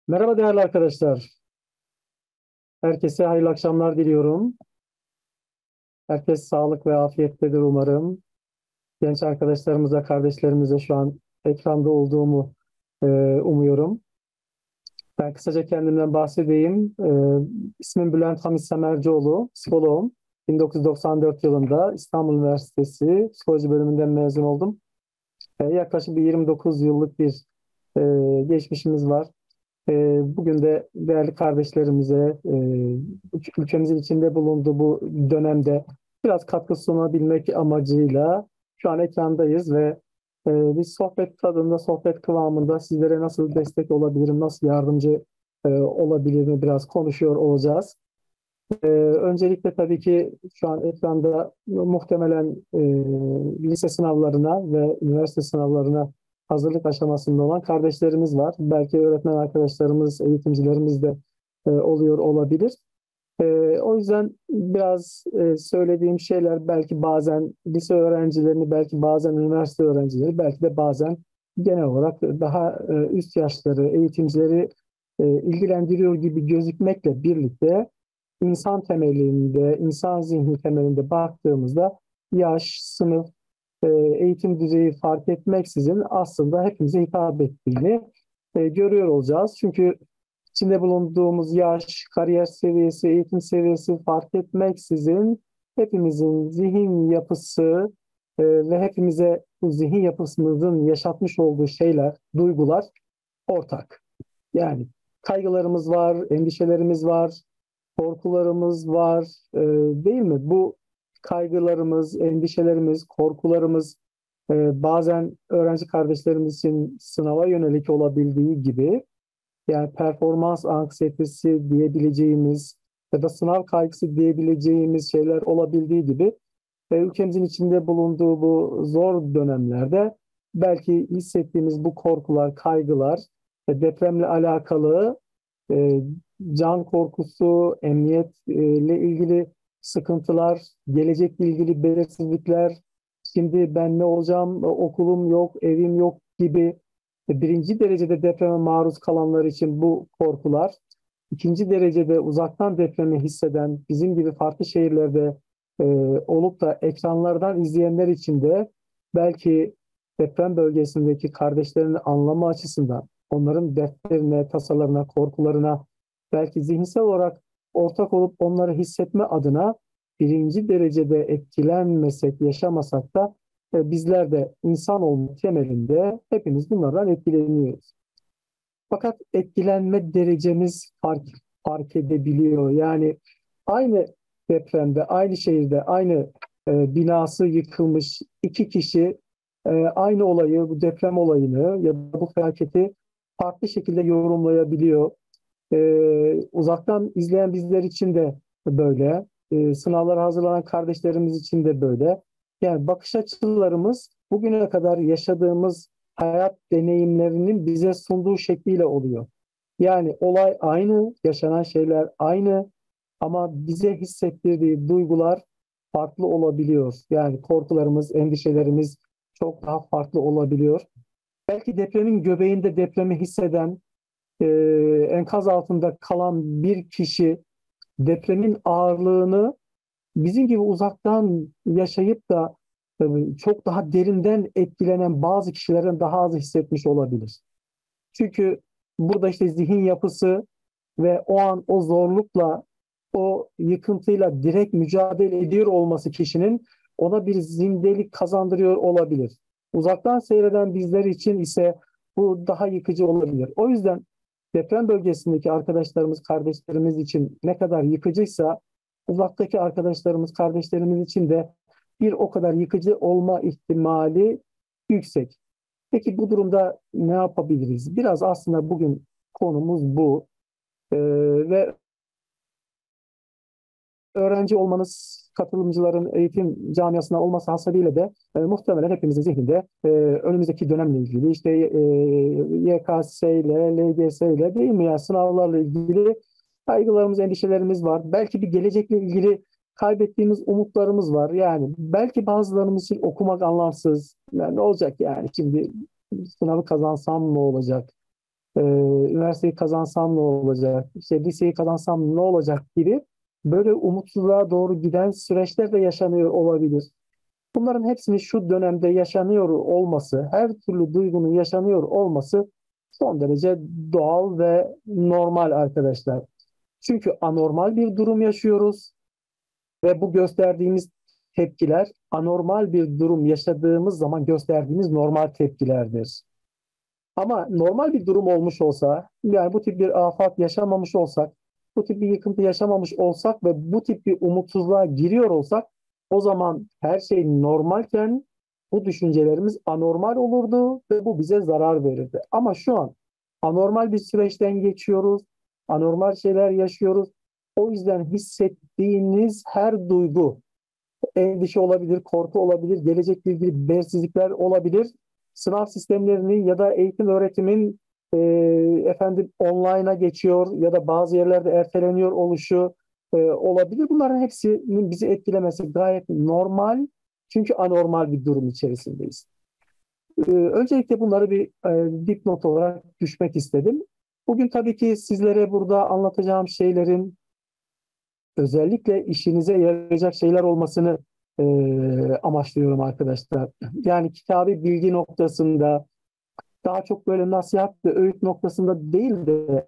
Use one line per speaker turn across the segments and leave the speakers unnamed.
Merhaba değerli arkadaşlar. Herkese hayırlı akşamlar diliyorum. Herkes sağlık ve afiyettedir umarım. Genç arkadaşlarımıza, kardeşlerimize şu an ekranda olduğumu e, umuyorum. Ben kısaca kendimden bahsedeyim. İsmim Bülent Hamit Semercioğlu, psikoloğum. 1994 yılında İstanbul Üniversitesi Psikoloji bölümünden mezun oldum. Yaklaşık bir 29 yıllık bir geçmişimiz var. Bugün de değerli kardeşlerimize, ülkemizin içinde bulunduğu bu dönemde biraz katkı sunabilmek amacıyla şu an ekrandayız ve biz sohbet tadında, sohbet kıvamında sizlere nasıl destek olabilirim, nasıl yardımcı olabilirim biraz konuşuyor olacağız. Öncelikle tabii ki şu an ekranda muhtemelen lise sınavlarına ve üniversite sınavlarına hazırlık aşamasında olan kardeşlerimiz var. Belki öğretmen arkadaşlarımız, eğitimcilerimiz de oluyor olabilir. O yüzden biraz söylediğim şeyler belki bazen lise öğrencilerini, belki bazen üniversite öğrencileri, belki de bazen genel olarak daha üst yaşları, eğitimcileri ilgilendiriyor gibi gözükmekle birlikte insan temelinde, insan zihni temelinde baktığımızda yaş, sınıf, eğitim düzeyi fark etmeksizin aslında hepimize hitap ettiğini görüyor olacağız. Çünkü içinde bulunduğumuz yaş, kariyer seviyesi, eğitim seviyesi fark etmeksizin hepimizin zihin yapısı ve hepimize bu zihin yapısımızın yaşatmış olduğu şeyler, duygular ortak. Yani kaygılarımız var, endişelerimiz var, korkularımız var, değil mi? Bu kaygılarımız, endişelerimiz, korkularımız bazen öğrenci kardeşlerimiz için sınava yönelik olabildiği gibi, yani performans anksiyetesi diyebileceğimiz ya da sınav kaygısı diyebileceğimiz şeyler olabildiği gibi ülkemizin içinde bulunduğu bu zor dönemlerde belki hissettiğimiz bu korkular, kaygılar, depremle alakalı e, can korkusu, emniyetle ilgili sıkıntılar, gelecekle ilgili belirsizlikler, şimdi ben ne olacağım, okulum yok, evim yok gibi birinci derecede depreme maruz kalanlar için bu korkular, ikinci derecede uzaktan depremi hisseden, bizim gibi farklı şehirlerde e, olup da ekranlardan izleyenler için de belki deprem bölgesindeki kardeşlerini anlama açısından onların dertlerine, tasalarına, korkularına belki zihinsel olarak ortak olup onları hissetme adına birinci derecede etkilenmesek, yaşamasak da bizler de insan olma temelinde hepimiz bunlardan etkileniyoruz. Fakat etkilenme derecemiz fark edebiliyor. Yani aynı depremde, aynı şehirde, aynı binası yıkılmış iki kişi aynı olayı, bu deprem olayını ya da bu felaketi farklı şekilde yorumlayabiliyor. Uzaktan izleyen bizler için de böyle, sınavlara hazırlanan kardeşlerimiz için de böyle. Yani bakış açılarımız bugüne kadar yaşadığımız hayat deneyimlerinin bize sunduğu şekliyle oluyor. Yani olay aynı, yaşanan şeyler aynı ama bize hissettirdiği duygular farklı olabiliyor. Yani korkularımız, endişelerimiz çok daha farklı olabiliyor. Belki depremin göbeğinde depremi hisseden, e, enkaz altında kalan bir kişi depremin ağırlığını bizim gibi uzaktan yaşayıp da çok daha derinden etkilenen bazı kişilerin daha az hissetmiş olabilir. Çünkü burada işte zihin yapısı ve o an o zorlukla, o yıkıntıyla direkt mücadele ediyor olması kişinin ona bir zindelik kazandırıyor olabilir. Uzaktan seyreden bizler için ise bu daha yıkıcı olabilir. O yüzden deprem bölgesindeki arkadaşlarımız, kardeşlerimiz için ne kadar yıkıcıysa uzaktaki arkadaşlarımız, kardeşlerimiz için de bir o kadar yıkıcı olma ihtimali yüksek. Peki bu durumda ne yapabiliriz? Biraz aslında bugün konumuz bu. Ve öğrenci olmanız, katılımcıların eğitim camiasına olması hasebiyle de muhtemelen hepimizin zihninde önümüzdeki dönemle ilgili işte YKS ile, LGS ile değil mi ya sınavlarla ilgili kaygılarımız, endişelerimiz var. Belki bir gelecekle ilgili kaybettiğimiz umutlarımız var. Yani belki bazılarımız için okumak anlamsız. Yani ne olacak yani şimdi sınavı kazansam ne olacak? Üniversiteyi kazansam ne olacak, işte liseyi kazansam ne olacak gibi böyle umutsuzluğa doğru giden süreçler de yaşanıyor olabilir. Bunların hepsini şu dönemde yaşanıyor olması, her türlü duygunun yaşanıyor olması son derece doğal ve normal arkadaşlar. Çünkü anormal bir durum yaşıyoruz ve bu gösterdiğimiz tepkiler anormal bir durum yaşadığımız zaman gösterdiğimiz normal tepkilerdir. Ama normal bir durum olmuş olsa, yani bu tip bir afet yaşamamış olsak, bu tip bir yıkıntı yaşamamış olsak ve bu tip bir umutsuzluğa giriyor olsak, o zaman her şey normalken bu düşüncelerimiz anormal olurdu ve bu bize zarar verirdi. Ama şu an anormal bir süreçten geçiyoruz, anormal şeyler yaşıyoruz. O yüzden hissettiğiniz her duygu, endişe olabilir, korku olabilir, gelecekle ilgili belirsizlikler olabilir. Sınav sistemlerini ya da eğitim öğretimin e, online'a geçiyor ya da bazı yerlerde erteleniyor oluşu olabilir. Bunların hepsinin bizi etkilemesi gayet normal. Çünkü anormal bir durum içerisindeyiz. Öncelikle bunları bir dipnot olarak düşmek istedim. Bugün tabii ki sizlere burada anlatacağım şeylerin özellikle işinize yarayacak şeyler olmasını e, amaçlıyorum arkadaşlar. Yani kitabi bilgi noktasında daha çok böyle nasihat ve öğüt noktasında değil de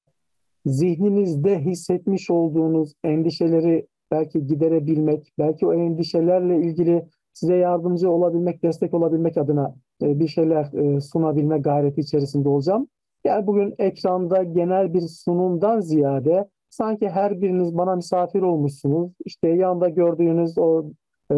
zihninizde hissetmiş olduğunuz endişeleri belki giderebilmek, belki o endişelerle ilgili size yardımcı olabilmek, destek olabilmek adına bir şeyler sunabilme gayreti içerisinde olacağım. Yani bugün ekranda genel bir sunumdan ziyade sanki her biriniz bana misafir olmuşsunuz. İşte yanında gördüğünüz o e,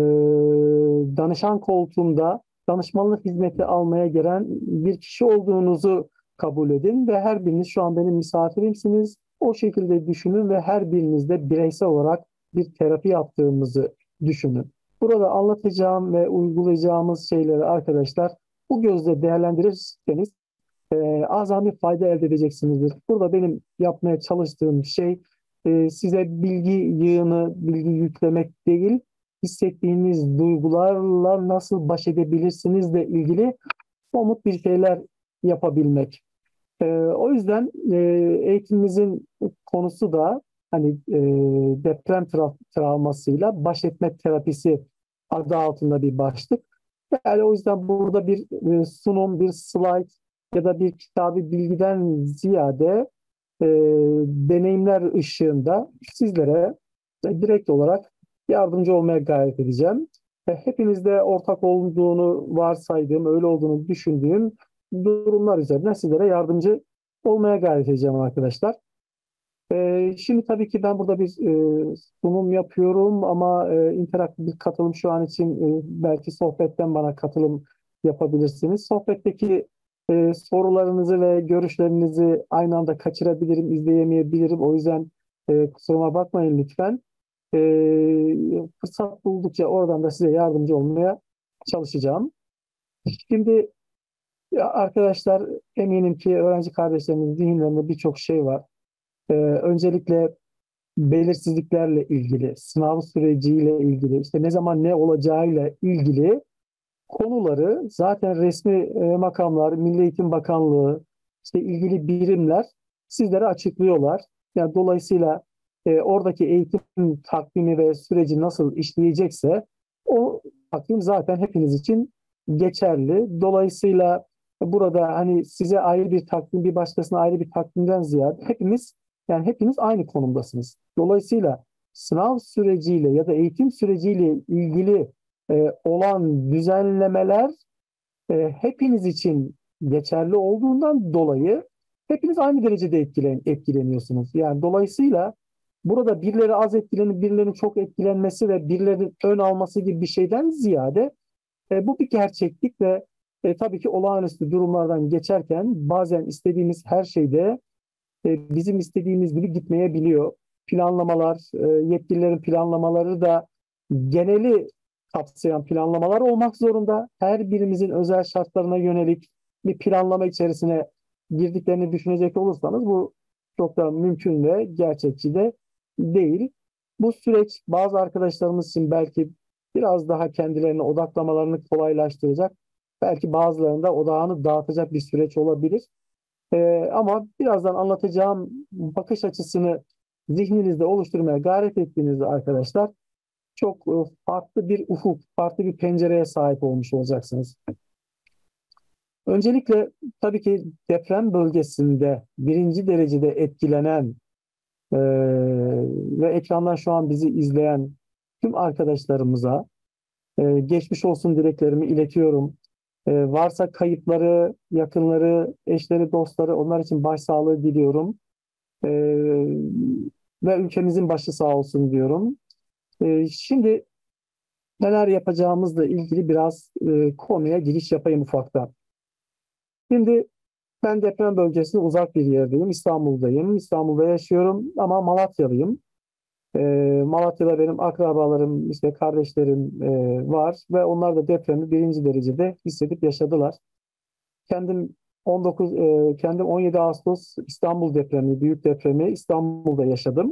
danışan koltuğunda danışmanlık hizmeti almaya gelen bir kişi olduğunuzu kabul edin ve her biriniz şu an benim misafirimsiniz. O şekilde düşünün ve her birinizde bireysel olarak bir terapi yaptığımızı düşünün. Burada anlatacağım ve uygulayacağımız şeyleri arkadaşlar bu gözle değerlendirirseniz azami fayda elde edeceksinizdir. Burada benim yapmaya çalıştığım şey size bilgi yığını, bilgi yüklemek değil, hissettiğiniz duygularla nasıl baş edebilirsinizle ilgili somut bir şeyler yapabilmek. O yüzden eğitimimizin konusu da hani deprem travmasıyla baş etme terapisi adı altında bir başlık. Yani o yüzden burada bir sunum, bir slide ya da bir kitabı bilgiden ziyade e, deneyimler ışığında sizlere direkt olarak yardımcı olmaya gayret edeceğim. Hepinizde ortak olduğunu varsaydığım, öyle olduğunu düşündüğüm durumlar üzerine sizlere yardımcı olmaya gayret edeceğim arkadaşlar. Şimdi tabii ki ben burada bir sunum yapıyorum ama interaktif bir katılım şu an için belki sohbetten bana katılım yapabilirsiniz. Sohbetteki sorularınızı ve görüşlerinizi aynı anda kaçırabilirim, izleyemeyebilirim. O yüzden kusuruma bakmayın lütfen. Fırsat buldukça oradan da size yardımcı olmaya çalışacağım. Şimdi ya arkadaşlar eminim ki öğrenci kardeşlerimizin zihinlerinde birçok şey var. Öncelikle belirsizliklerle ilgili, sınav süreciyle ilgili, işte ne zaman ne olacağıyla ilgili konuları zaten resmi makamlar, Milli Eğitim Bakanlığı, işte ilgili birimler sizlere açıklıyorlar. Yani dolayısıyla oradaki eğitim takvimi ve süreci nasıl işleyecekse o takvim zaten hepiniz için geçerli. Dolayısıyla burada hani size ayrı bir takvim, bir başkasına ayrı bir takvimden ziyade hepiniz aynı konumdasınız. Dolayısıyla sınav süreciyle ya da eğitim süreciyle ilgili olan düzenlemeler hepiniz için geçerli olduğundan dolayı hepiniz aynı derecede etkileniyorsunuz. Yani dolayısıyla burada birileri az etkilenip birilerinin çok etkilenmesi ve birilerinin ön alması gibi bir şeyden ziyade bu bir gerçeklik ve tabii ki olağanüstü durumlardan geçerken bazen istediğimiz her şeyde bizim istediğimiz gibi gitmeyebiliyor. Planlamalar, yetkililerin planlamaları da geneli kapsayan planlamalar olmak zorunda. Her birimizin özel şartlarına yönelik bir planlama içerisine girdiklerini düşünecek olursanız bu çok da mümkün ve gerçekçi de değil. Bu süreç bazı arkadaşlarımız için belki biraz daha kendilerine odaklamalarını kolaylaştıracak, belki bazılarında odağını dağıtacak bir süreç olabilir. Ama birazdan anlatacağım bakış açısını zihninizde oluşturmaya gayret ettiğinizde arkadaşlar çok farklı bir ufuk, farklı bir pencereye sahip olmuş olacaksınız. Öncelikle tabii ki deprem bölgesinde birinci derecede etkilenen e, ve ekrandan şu an bizi izleyen tüm arkadaşlarımıza geçmiş olsun dileklerimi iletiyorum. Varsa kayıpları, yakınları, eşleri, dostları onlar için başsağlığı diliyorum. E, Ve ülkemizin başı sağ olsun diyorum. Şimdi neler yapacağımızla ilgili biraz konuya giriş yapayım ufaktan. Şimdi ben deprem bölgesine uzak bir yerdeyim. İstanbul'dayım. İstanbul'da yaşıyorum ama Malatyalıyım. E, Malatya'da benim akrabalarım, işte kardeşlerim var ve onlar da depremi birinci derecede hissedip yaşadılar. Kendim 17 Ağustos İstanbul depremi, büyük depremi İstanbul'da yaşadım.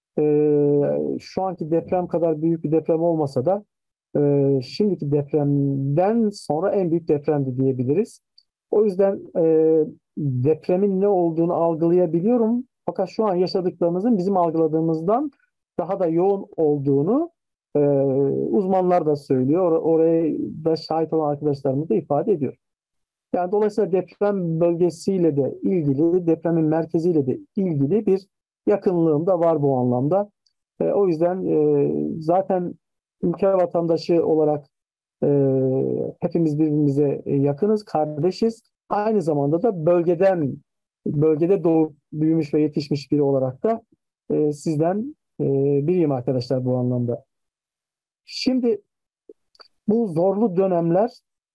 Şu anki deprem kadar büyük bir deprem olmasa da şimdiki depremden sonra en büyük depremdi diyebiliriz. O yüzden depremin ne olduğunu algılayabiliyorum. Fakat şu an yaşadıklarımızın bizim algıladığımızdan daha da yoğun olduğunu e, uzmanlar da söylüyor. Oraya da şahit olan arkadaşlarımız da ifade ediyor. Yani dolayısıyla deprem bölgesiyle de ilgili, depremin merkeziyle de ilgili bir yakınlığım da var bu anlamda. O yüzden zaten ülke vatandaşı olarak e, hepimiz birbirimize yakınız, kardeşiz. Aynı zamanda da bölgede doğup büyümüş ve yetişmiş biri olarak da sizden biriyim arkadaşlar bu anlamda. Şimdi bu zorlu dönemler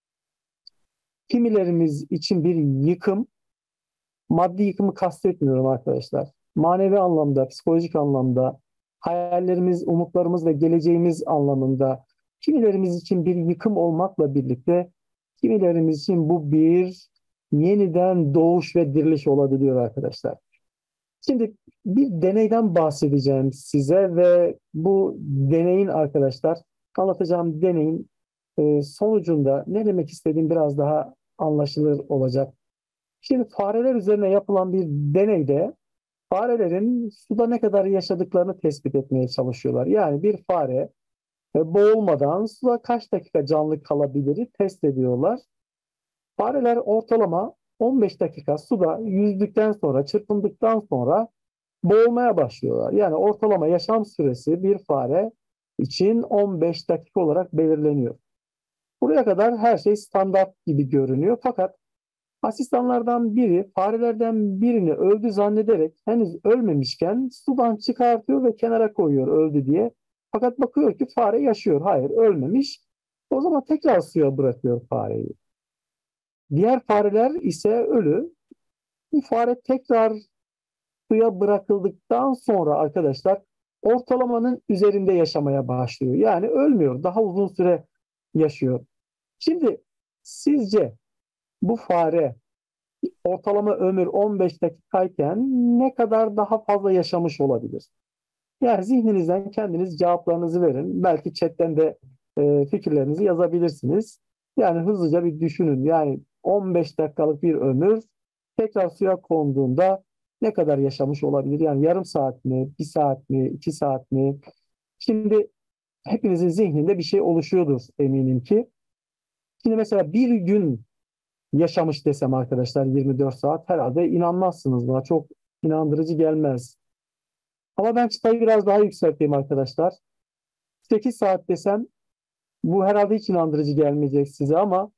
kimilerimiz için bir yıkım, maddi yıkımı kastetmiyorum arkadaşlar. Manevi anlamda, psikolojik anlamda, hayallerimiz, umutlarımız ve geleceğimiz anlamında kimilerimiz için bir yıkım olmakla birlikte kimilerimiz için bu bir yeniden doğuş ve diriliş olabiliyor arkadaşlar. Şimdi bir deneyden bahsedeceğim size ve bu deneyin arkadaşlar, anlatacağım deneyin sonucunda ne demek istediğim biraz daha anlaşılır olacak. Şimdi fareler üzerine yapılan bir deneyde farelerin suda ne kadar yaşadıklarını tespit etmeye çalışıyorlar. Yani bir fare boğulmadan suda kaç dakika canlı kalabilir test ediyorlar. Fareler ortalama 15 dakika suda yüzdükten sonra, çırpındıktan sonra boğulmaya başlıyorlar. Yani ortalama yaşam süresi bir fare için 15 dakika olarak belirleniyor. Buraya kadar her şey standart gibi görünüyor. Fakat asistanlardan biri farelerden birini öldü zannederek henüz ölmemişken sudan çıkartıyor ve kenara koyuyor öldü diye. Fakat bakıyor ki fare yaşıyor. Hayır, ölmemiş. O zaman tekrar suya bırakıyor fareyi. Diğer fareler ise ölü. Bu fare tekrar suya bırakıldıktan sonra arkadaşlar ortalamanın üzerinde yaşamaya başlıyor. Yani ölmüyor. Daha uzun süre yaşıyor. Şimdi sizce bu fare ortalama ömür 15 dakikayken ne kadar daha fazla yaşamış olabilir? Yani zihninizden kendiniz cevaplarınızı verin. Belki chatten de fikirlerinizi yazabilirsiniz. Yani hızlıca bir düşünün. Yani 15 dakikalık bir ömür tekrar suya konduğunda ne kadar yaşamış olabilir? Yani yarım saat mi, bir saat mi, 2 saat mi? Şimdi hepinizin zihninde bir şey oluşuyordur eminim ki. Şimdi mesela bir gün yaşamış desem arkadaşlar 24 saat herhalde inanmazsınız buna. Çok inandırıcı gelmez. Ama ben çıtayı biraz daha yükselteyim arkadaşlar. 8 saat desem bu herhalde hiç inandırıcı gelmeyecek size ama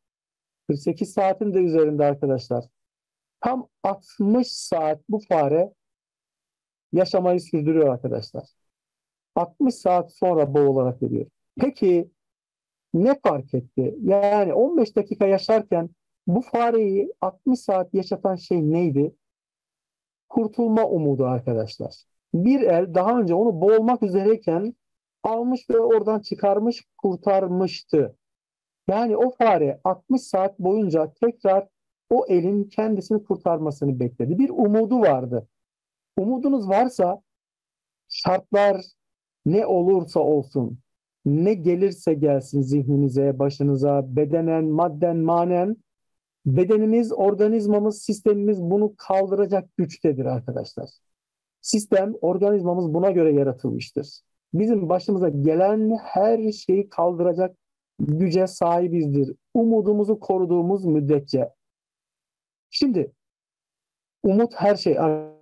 48 saatin de üzerinde arkadaşlar. Tam 60 saat bu fare yaşamayı sürdürüyor arkadaşlar. 60 saat sonra boğularak ölüyor. Peki ne fark etti? Yani 15 dakika yaşarken bu fareyi 60 saat yaşatan şey neydi? Kurtulma umudu arkadaşlar. Bir el daha önce onu boğulmak üzereyken almış ve oradan çıkarmış, kurtarmıştı. Yani o fare 60 saat boyunca tekrar o elin kendisini kurtarmasını bekledi. Bir umudu vardı. Umudunuz varsa şartlar ne olursa olsun, ne gelirse gelsin zihninize, başınıza, bedenen, madden, manen Bedenimiz, organizmamız, sistemimiz bunu kaldıracak güçtedir arkadaşlar. Sistem, organizmamız buna göre yaratılmıştır. Bizim başımıza gelen her şeyi kaldıracak güce sahibizdir. Umudumuzu koruduğumuz müddetçe. Şimdi umut her şey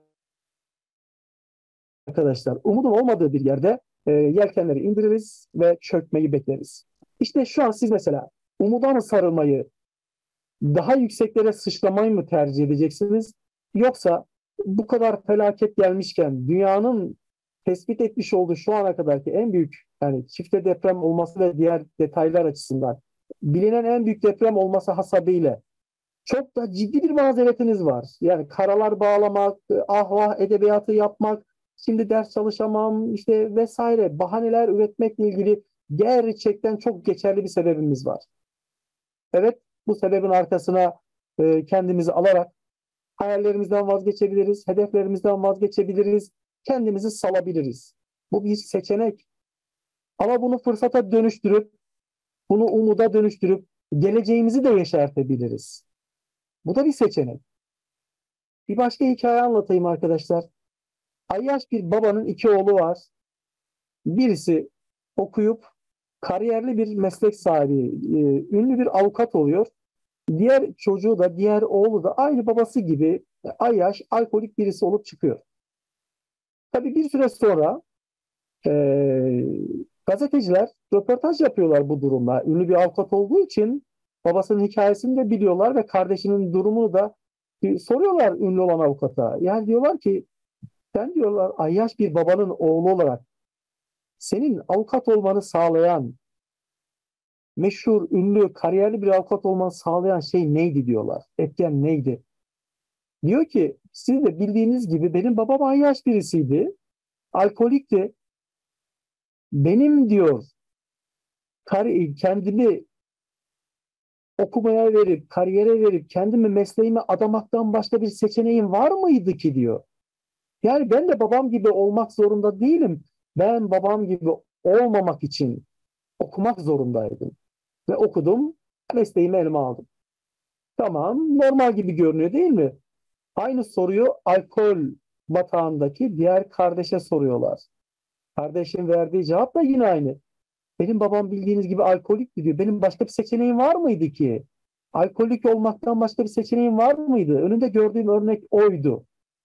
arkadaşlar. Umudun olmadığı bir yerde yelkenleri indiririz ve çökmeyi bekleriz. İşte şu an siz mesela umuda mı sarılmayı, daha yükseklere sıçramayı mı tercih edeceksiniz? Yoksa bu kadar felaket gelmişken dünyanın tespit etmiş olduğu şu ana kadarki en büyük, yani çifte deprem olması ve diğer detaylar açısından bilinen en büyük deprem olması hasebiyle çok da ciddi bir mazeretiniz var. Yani karalar bağlamak, ah vah edebiyatı yapmak, şimdi ders çalışamam işte vesaire bahaneler üretmekle ilgili gerçekten çok geçerli bir sebebimiz var. Evet, bu sebebin arkasına kendimizi alarak hayallerimizden vazgeçebiliriz, hedeflerimizden vazgeçebiliriz, kendimizi salabiliriz. Bu bir seçenek. Ama bunu fırsata dönüştürüp, bunu umuda dönüştürüp geleceğimizi de yeşertebiliriz. Bu da bir seçenek. Bir başka hikaye anlatayım arkadaşlar. Ayyaş bir babanın iki oğlu var. Birisi okuyup kariyerli bir meslek sahibi, ünlü bir avukat oluyor. Diğer çocuğu da, diğer oğlu da aynı babası gibi ayyaş, alkolik birisi olup çıkıyor. Tabii bir süre sonra e, gazeteciler röportaj yapıyorlar bu durumla. Ünlü bir avukat olduğu için babasının hikayesini de biliyorlar ve kardeşinin durumunu da soruyorlar ünlü olan avukata. Yani diyorlar ki sen diyorlar ayyaş bir babanın oğlu olarak senin avukat olmanı sağlayan, meşhur, ünlü, kariyerli bir avukat olmanı sağlayan şey neydi diyorlar. Etken neydi? Diyor ki siz de bildiğiniz gibi benim babam ayyaş birisiydi. Alkolikti. Benim diyor kendimi okumaya verip, kariyere verip, kendimi mesleğime adamaktan başka bir seçeneğim var mıydı ki diyor. Yani ben de babam gibi olmak zorunda değilim. Ben babam gibi olmamak için okumak zorundaydım. Ve okudum, mesleğimi elime aldım. Tamam, normal gibi görünüyor değil mi? Aynı soruyu alkol batağındaki diğer kardeşe soruyorlar. Kardeşin verdiği cevap da yine aynı. Benim babam bildiğiniz gibi alkolikti diyor. Benim başka bir seçeneğim var mıydı ki? Alkolik olmaktan başka bir seçeneğim var mıydı? Önünde gördüğüm örnek oydu.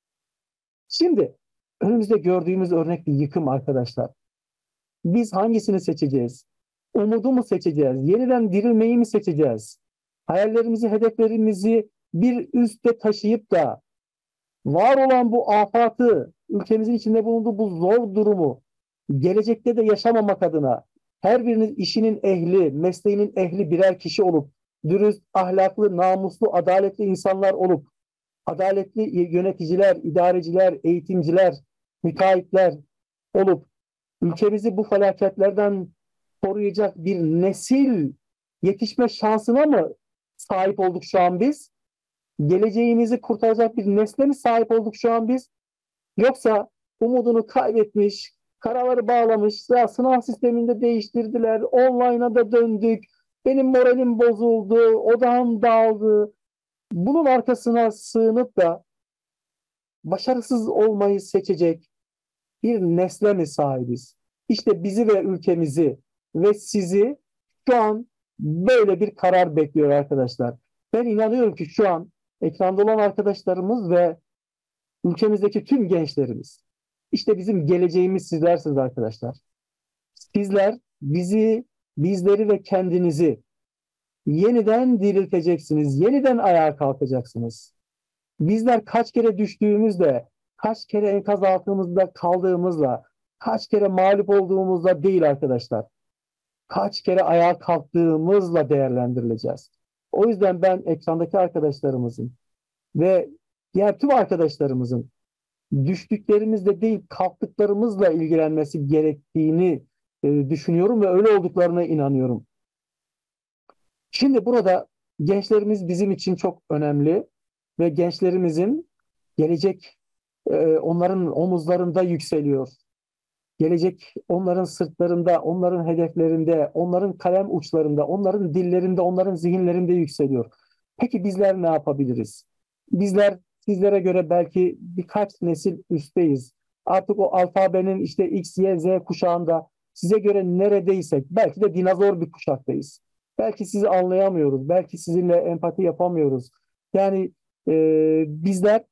Şimdi önümüzde gördüğümüz örnek bir yıkım arkadaşlar. Biz hangisini seçeceğiz? Umudu mu seçeceğiz? Yeniden dirilmeyi mi seçeceğiz? Hayallerimizi, hedeflerimizi bir üste taşıyıp da var olan bu afatı, ülkemizin içinde bulunduğu bu zor durumu gelecekte de yaşamamak adına her biriniz işinin ehli, mesleğinin ehli birer kişi olup, dürüst, ahlaklı, namuslu, adaletli insanlar olup, adaletli yöneticiler, idareciler, eğitimciler, müteahhitler olup, ülkemizi bu felaketlerden koruyacak bir nesil yetişme şansına mı sahip olduk şu an biz? Geleceğimizi kurtaracak bir nesle mi sahip olduk şu an biz? Yoksa umudunu kaybetmiş, karaları bağlamış, ya sınav sisteminde değiştirdiler, online'a da döndük, benim moralim bozuldu, odağım dağıldı. Bunun arkasına sığınıp da başarısız olmayı seçecek bir nesle mi sahibiz? İşte bizi ve ülkemizi ve sizi şu an böyle bir karar bekliyor arkadaşlar. Ben inanıyorum ki şu an ekranda olan arkadaşlarımız ve ülkemizdeki tüm gençlerimiz, işte bizim geleceğimiz sizlersiniz arkadaşlar. Sizler bizleri ve kendinizi yeniden dirilteceksiniz, yeniden ayağa kalkacaksınız. Bizler kaç kere düştüğümüzde, kaç kere enkaz altımızda kaldığımızla, kaç kere mağlup olduğumuzla değil arkadaşlar. Kaç kere ayağa kalktığımızla değerlendirileceğiz. O yüzden ben ekrandaki arkadaşlarımızın ve diğer tüm arkadaşlarımızın düştüklerimizle değil kalktıklarımızla ilgilenmesi gerektiğini düşünüyorum ve öyle olduklarına inanıyorum. Şimdi burada gençlerimiz bizim için çok önemli ve gençlerimizin gelecek onların omuzlarında yükseliyor. Gelecek onların sırtlarında, onların hedeflerinde, onların kalem uçlarında, onların dillerinde, onların zihinlerinde yükseliyor. Peki bizler ne yapabiliriz? Bizler sizlere göre belki birkaç nesil üstteyiz. Artık o alfabenin işte X, Y, Z kuşağında size göre neredeysek belki de dinozor bir kuşaktayız. Belki sizi anlayamıyoruz. Belki sizinle empati yapamıyoruz. Yani bizler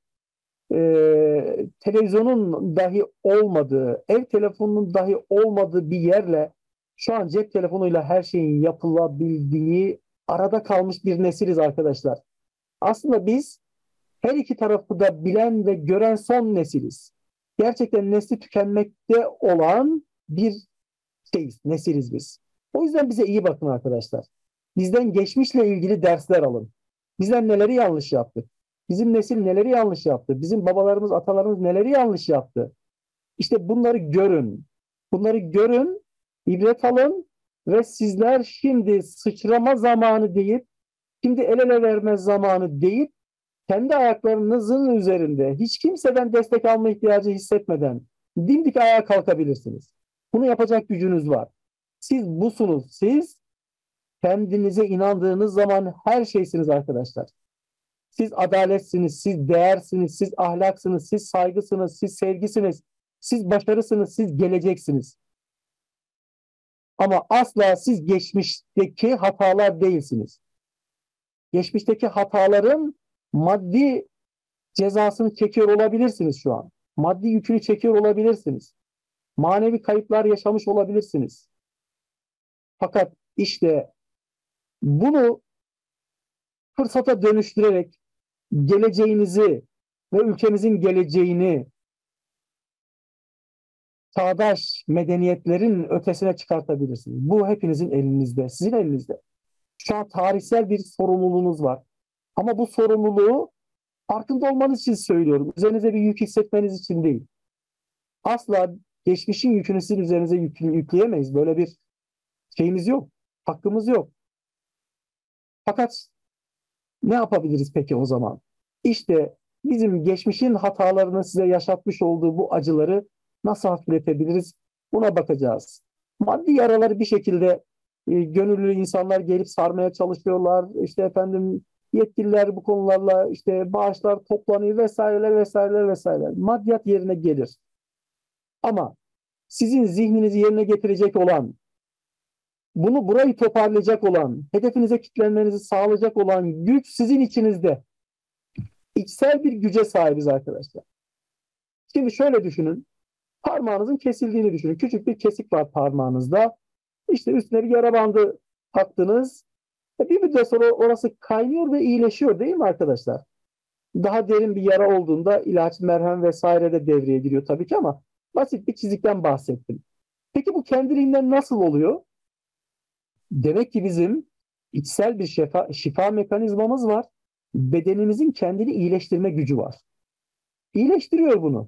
televizyonun dahi olmadığı, ev telefonunun dahi olmadığı bir yerle şu an cep telefonuyla her şeyin yapılabildiği arada kalmış bir nesiliz arkadaşlar. Aslında biz her iki tarafı da bilen ve gören son nesiliz. Gerçekten nesli tükenmekte olan bir nesiliz biz. O yüzden bize iyi bakın arkadaşlar. Bizden geçmişle ilgili dersler alın. Bizler neleri yanlış yaptık? Bizim nesil neleri yanlış yaptı? Bizim babalarımız, atalarımız neleri yanlış yaptı? İşte bunları görün. Bunları görün, ibret alın ve sizler şimdi sıçrama zamanı deyip, şimdi el ele verme zamanı deyip, kendi ayaklarınızın üzerinde hiç kimseden destek alma ihtiyacı hissetmeden dimdik ayağa kalkabilirsiniz. Bunu yapacak gücünüz var. Siz busunuz. Siz kendinize inandığınız zaman her şeysiniz arkadaşlar. Siz adaletsiniz, siz değersiniz, siz ahlaksınız, siz saygısınız, siz sevgisiniz, siz başarısınız, siz geleceksiniz. Ama asla siz geçmişteki hatalar değilsiniz. Geçmişteki hataların maddi cezasını çekiyor olabilirsiniz şu an. Maddi yükünü çekiyor olabilirsiniz. Manevi kayıplar yaşamış olabilirsiniz. Fakat işte bunu fırsata dönüştürerek geleceğinizi ve ülkemizin geleceğini çağdaş medeniyetlerin ötesine çıkartabilirsiniz. Bu hepinizin elinizde, sizin elinizde. Şu an tarihsel bir sorumluluğunuz var. Ama bu sorumluluğu farkında olmanız için söylüyorum. Üzerinize bir yük hissetmeniz için değil. Asla geçmişin yükünü sizin üzerinize yükleyemeyiz. Böyle bir şeyimiz yok. Hakkımız yok. Fakat ne yapabiliriz peki o zaman? İşte bizim geçmişin hatalarını size yaşatmış olduğu bu acıları nasıl hafifletebiliriz? Buna bakacağız. Maddi yaraları bir şekilde gönüllü insanlar gelip sarmaya çalışıyorlar. İşte efendim yetkililer bu konularla işte bağışlar toplanıyor vesaireler vesaireler vesaireler. Maddiyat yerine gelir. Ama sizin zihninizi yerine getirecek olan, bunu burayı toparlayacak olan, hedefinize kilitlenmenizi sağlayacak olan güç sizin içinizde. İçsel bir güce sahibiz arkadaşlar. Şimdi şöyle düşünün. Parmağınızın kesildiğini düşünün. Küçük bir kesik var parmağınızda. İşte üstüne bir yara bandı taktınız. Bir müddet sonra orası kaynıyor ve iyileşiyor değil mi arkadaşlar? Daha derin bir yara olduğunda ilaç, merhem vesaire de devreye giriyor tabii ki ama basit bir çizikten bahsettim. Peki bu kendiliğinden nasıl oluyor? Demek ki bizim içsel bir şifa mekanizmamız var. Bedenimizin kendini iyileştirme gücü var. İyileştiriyor bunu.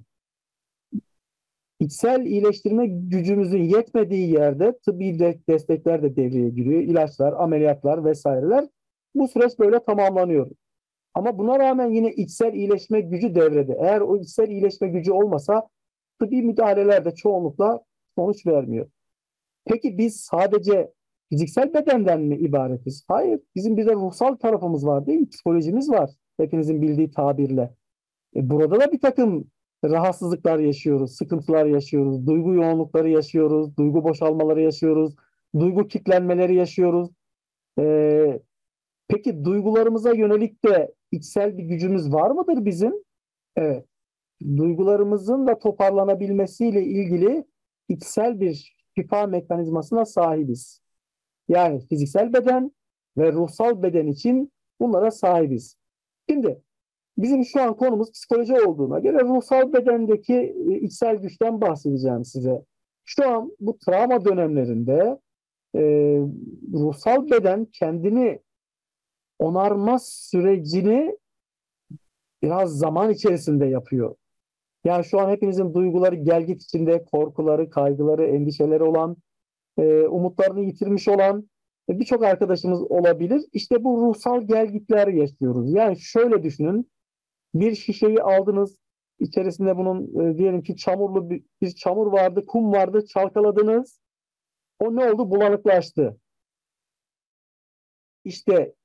İçsel iyileştirme gücümüzün yetmediği yerde tıbbi destekler de devreye giriyor. İlaçlar, ameliyatlar vesaireler. Bu süreç böyle tamamlanıyor. Ama buna rağmen yine içsel iyileşme gücü devrede. Eğer o içsel iyileşme gücü olmasa tıbbi müdahaleler de çoğunlukla sonuç vermiyor. Peki biz sadece fiziksel bedenden mi ibaretiz? Hayır. Bizim bir de ruhsal tarafımız var değil mi? Psikolojimiz var. Hepinizin bildiği tabirle. Burada da bir takım rahatsızlıklar yaşıyoruz, sıkıntılar yaşıyoruz, duygu yoğunlukları yaşıyoruz, duygu boşalmaları yaşıyoruz, duygu kitlenmeleri yaşıyoruz. E, peki duygularımıza yönelik de içsel bir gücümüz var mıdır bizim? Evet. Duygularımızın da toparlanabilmesiyle ilgili içsel bir şifa mekanizmasına sahibiz. Yani fiziksel beden ve ruhsal beden için bunlara sahibiz. Şimdi bizim şu an konumuz psikoloji olduğuna göre ruhsal bedendeki içsel güçten bahsedeceğim size. Şu an bu travma dönemlerinde e, ruhsal beden kendini onarma sürecini biraz zaman içerisinde yapıyor. Yani şu an hepimizin duyguları gelgit içinde, korkuları, kaygıları, endişeleri olan, umutlarını yitirmiş olan birçok arkadaşımız olabilir. İşte bu ruhsal gelgitler yaşıyoruz. Yani şöyle düşünün, bir şişeyi aldınız, içerisinde bunun diyelim ki çamurlu bir çamur vardı, kum vardı, çalkaladınız. O ne oldu? Bulanıklaştı. İşte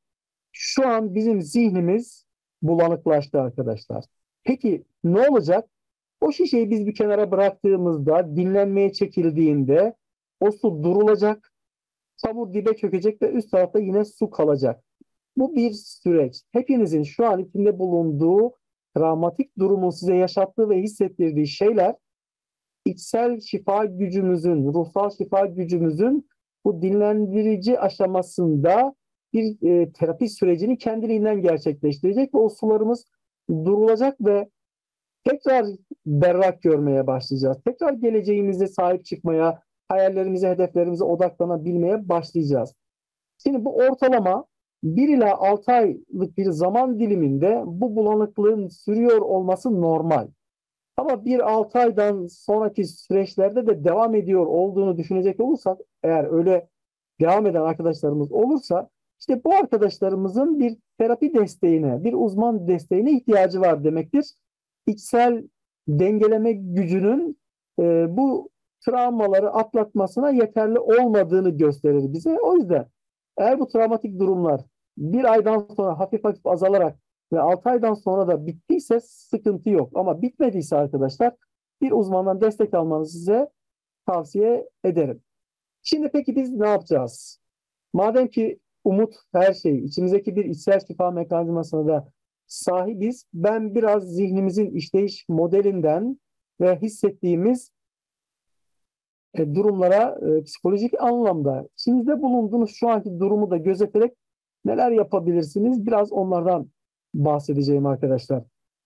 Şu an bizim zihnimiz bulanıklaştı arkadaşlar. Peki ne olacak? O şişeyi biz bir kenara bıraktığımızda, dinlenmeye çekildiğinde o su durulacak, çamur dibe çökecek ve üst tarafta yine su kalacak. Bu bir süreç. Hepinizin şu an içinde bulunduğu travmatik durumun size yaşattığı ve hissettirdiği şeyler içsel şifa gücümüzün, ruhsal şifa gücümüzün bu dinlendirici aşamasında bir terapi sürecini kendiliğinden gerçekleştirecek ve o sularımız durulacak ve tekrar berrak görmeye başlayacağız. Tekrar geleceğimize sahip çıkmaya, hayallerimize, hedeflerimize odaklanabilmeye başlayacağız. Şimdi bu ortalama 1 ila 6 aylık bir zaman diliminde bu bulanıklığın sürüyor olması normal. Ama 1-6 aydan sonraki süreçlerde de devam ediyor olduğunu düşünecek olursak, eğer öyle devam eden arkadaşlarımız olursa, işte bu arkadaşlarımızın bir terapi desteğine, bir uzman desteğine ihtiyacı var demektir. İçsel dengeleme gücünün bu travmaları atlatmasına yeterli olmadığını gösterir bize. O yüzden eğer bu travmatik durumlar bir aydan sonra hafif hafif azalarak ve 6 aydan sonra da bittiyse sıkıntı yok. Ama bitmediyse arkadaşlar bir uzmandan destek almanızı size tavsiye ederim. Şimdi peki biz ne yapacağız? Madem ki umut her şey, içimizdeki bir içsel şifa mekanizmasına da sahibiz, ben biraz zihnimizin işleyiş modelinden ve hissettiğimiz durumlara psikolojik anlamda içinizde bulunduğunuz şu anki durumu da gözeterek neler yapabilirsiniz? Biraz onlardan bahsedeceğim arkadaşlar.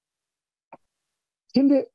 Şimdi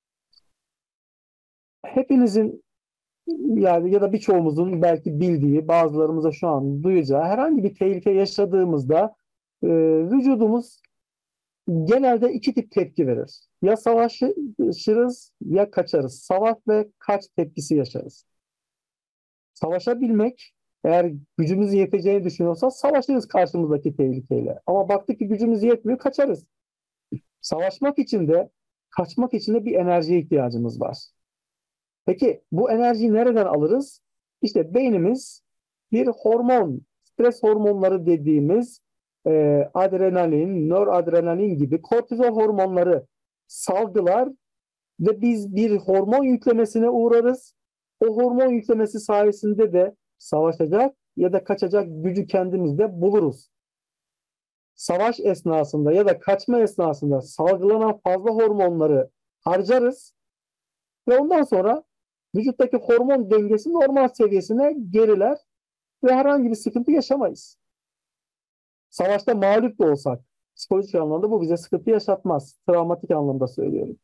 hepinizin yani ya da birçoğumuzun belki bildiği, bazılarımıza şu an duyacağı herhangi bir tehlike yaşadığımızda vücudumuz genelde iki tip tepki verir. Ya savaşırız ya kaçarız. Savaş ve kaç tepkisi yaşarız. Savaşabilmek, eğer gücümüz yeteceğini düşünüyorsa savaşırız karşımızdaki tehlikeyle. Ama baktık ki gücümüz yetmiyor, kaçarız. Savaşmak için de kaçmak için de bir enerjiye ihtiyacımız var. Peki bu enerjiyi nereden alırız? İşte beynimiz bir hormon, stres hormonları dediğimiz adrenalin, noradrenalin gibi kortizol hormonları salgılar ve biz bir hormon yüklemesine uğrarız. O hormon yüklemesi sayesinde de savaşacak ya da kaçacak gücü kendimizde buluruz. Savaş esnasında ya da kaçma esnasında salgılanan fazla hormonları harcarız ve ondan sonra vücuttaki hormon dengesi normal seviyesine geriler ve herhangi bir sıkıntı yaşamayız. Savaşta mağlup da olsak psikolojik anlamda bu bize sıkıntı yaşatmaz. Travmatik anlamda söylüyorum.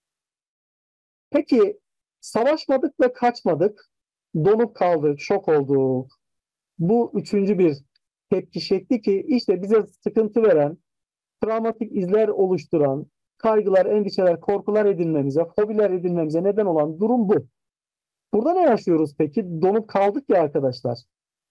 Peki savaşmadık ve kaçmadık, donup kaldık, şok olduk. Bu üçüncü bir tepki şekli ki işte bize sıkıntı veren, travmatik izler oluşturan, kaygılar, endişeler, korkular edinmemize, fobiler edinmemize neden olan durum bu. Burada ne yaşıyoruz peki? Donup kaldık ya arkadaşlar.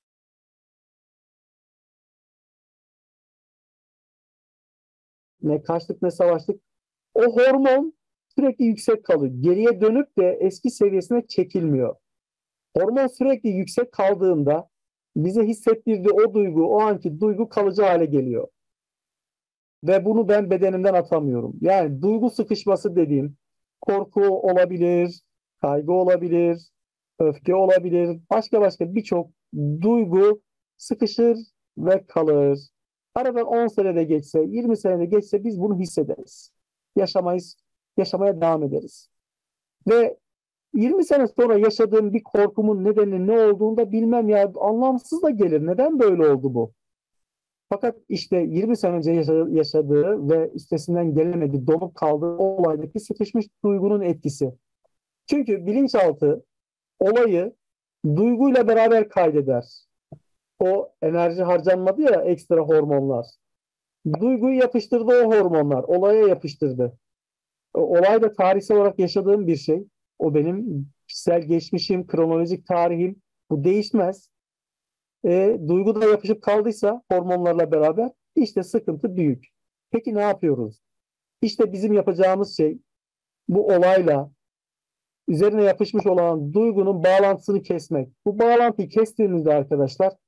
Ne kaçtık ne savaştık. O hormon sürekli yüksek kalıyor. Geriye dönüp de eski seviyesine çekilmiyor. Hormon sürekli yüksek kaldığında bize hissettirdiği o duygu, o anki duygu kalıcı hale geliyor. Ve bunu ben bedenimden atamıyorum. Yani duygu sıkışması dediğim korku olabilir, kaygı olabilir, öfke olabilir, başka birçok duygu sıkışır ve kalır. Aradan 10 senede geçse, 20 senede geçse biz bunu hissederiz. Yaşamayız, yaşamaya devam ederiz. Ve 20 sene sonra yaşadığım bir korkumun nedeni ne olduğunu da bilmem ya, anlamsız da gelir. Neden böyle oldu bu? Fakat işte 20 sene önce yaşadığı ve üstesinden gelemediği, donup kaldığı o olaydaki sıkışmış duygunun etkisi. Çünkü bilinçaltı olayı duyguyla beraber kaydeder. O enerji harcanmadı ya, ekstra hormonlar. Duyguyu yapıştırdı o hormonlar. Olaya yapıştırdı. Olay da tarihsel olarak yaşadığım bir şey. O benim kişisel geçmişim, kronolojik tarihim. Bu değişmez. Duygu da yapışıp kaldıysa hormonlarla beraber işte sıkıntı büyük. Peki ne yapıyoruz? İşte bizim yapacağımız şey bu olayla üzerine yapışmış olan duygunun bağlantısını kesmek. Bu bağlantıyı kestiğimizde arkadaşlar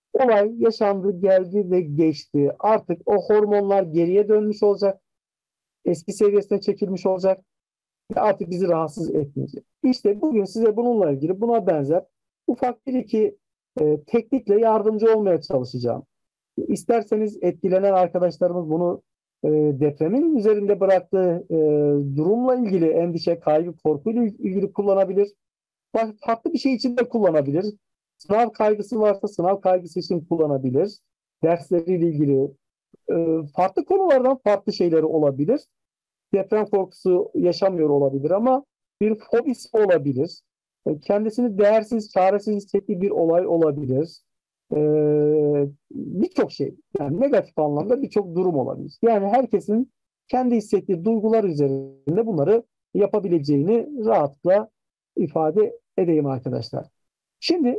Olay yaşandı, geldi ve geçti. Artık o hormonlar geriye dönmüş olacak. Eski seviyesine çekilmiş olacak. Ve artık bizi rahatsız etmeyecek. İşte bugün size bununla ilgili buna benzer ufak bir iki teknikle yardımcı olmaya çalışacağım. İsterseniz etkilenen arkadaşlarımız bunu depremin üzerinde bıraktığı durumla ilgili endişe, kaygı, korkuyla ilgili kullanabilir. Farklı bir şey için de kullanabilir. Sınav kaygısı varsa sınav kaygısı için kullanabilir. Dersleriyle ilgili farklı konulardan farklı şeyleri olabilir. Deprem korkusu yaşamıyor olabilir ama bir fobisi olabilir. Kendisini değersiz, çaresiz hissettiği bir olay olabilir. Birçok şey, yani negatif anlamda birçok durum olabilir. Yani herkesin kendi hissettiği duygular üzerinde bunları yapabileceğini rahatlıkla ifade edeyim arkadaşlar. Şimdi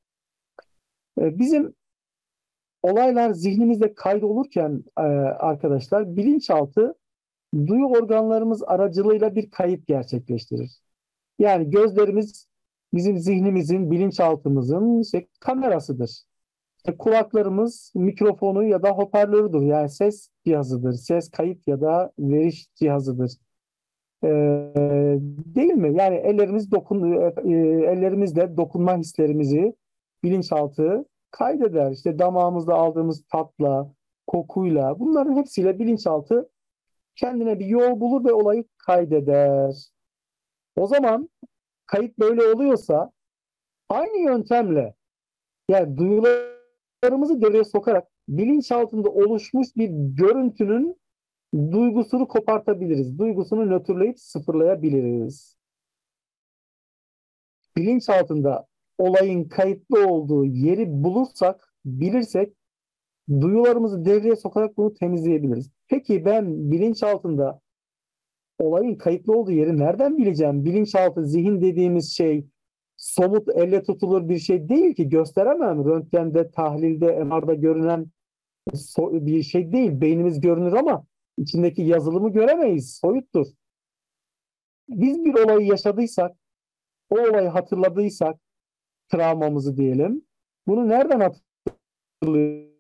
bizim olaylar zihnimizde kaydolurken arkadaşlar bilinçaltı duyu organlarımız aracılığıyla bir kayıt gerçekleştirir. Yani gözlerimiz bizim zihnimizin, bilinçaltımızın işte kamerasıdır. Kulaklarımız mikrofonu ya da hoparlörüdür. Yani ses cihazıdır, ses kayıt ya da veriş cihazıdır. Değil mi? Yani ellerimizle dokunma hislerimizi bilinçaltı kaydeder. İşte damağımızda aldığımız tatla, kokuyla bunların hepsiyle bilinçaltı kendine bir yol bulur ve olayı kaydeder. O zaman kayıt böyle oluyorsa aynı yöntemle yani duyularımızı devreye sokarak bilinçaltında oluşmuş bir görüntünün duygusunu kopartabiliriz. Duygusunu nötrleyip sıfırlayabiliriz. Bilinçaltında olayın kayıtlı olduğu yeri bulursak, bilirsek duyularımızı devreye sokarak bunu temizleyebiliriz. Peki ben bilinçaltında olayın kayıtlı olduğu yeri nereden bileceğim? Bilinçaltı, zihin dediğimiz şey somut, elle tutulur bir şey değil ki. Gösteremem. Röntgende, tahlilde, MR'da görünen bir şey değil. Beynimiz görünür ama içindeki yazılımı göremeyiz. Soyuttur. Biz bir olayı yaşadıysak, o olayı hatırladıysak, travmamızı diyelim. Bunu nereden hatırlıyoruz?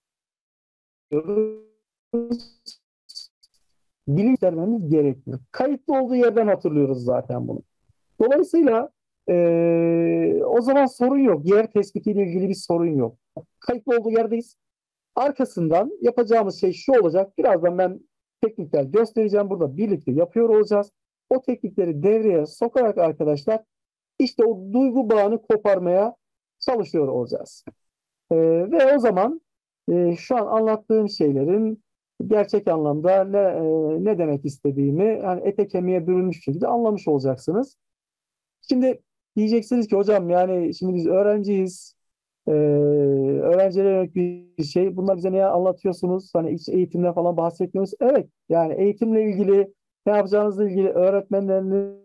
Bilinç vermemiz gerekiyor. Kayıtlı olduğu yerden hatırlıyoruz zaten bunu. Dolayısıyla o zaman sorun yok. Yer tespitiyle ilgili bir sorun yok. Kayıtlı olduğu yerdeyiz. Arkasından yapacağımız şey şu olacak. Birazdan ben teknikler göstereceğim. Burada birlikte yapıyor olacağız. O teknikleri devreye sokarak arkadaşlar işte o duygu bağını koparmaya çalışıyor olacağız. Ve o zaman şu an anlattığım şeylerin gerçek anlamda ne demek istediğimi yani ete kemiğe bürünmüş bir şekilde anlamış olacaksınız. Şimdi diyeceksiniz ki hocam yani şimdi biz öğrenciyiz. Öğrencilere yönelik bir şey. Bunlar bize niye anlatıyorsunuz? Hani hiç eğitimden falan bahsetmiyoruz. Evet yani eğitimle ilgili ne yapacağınızla ilgili öğretmenleriniz,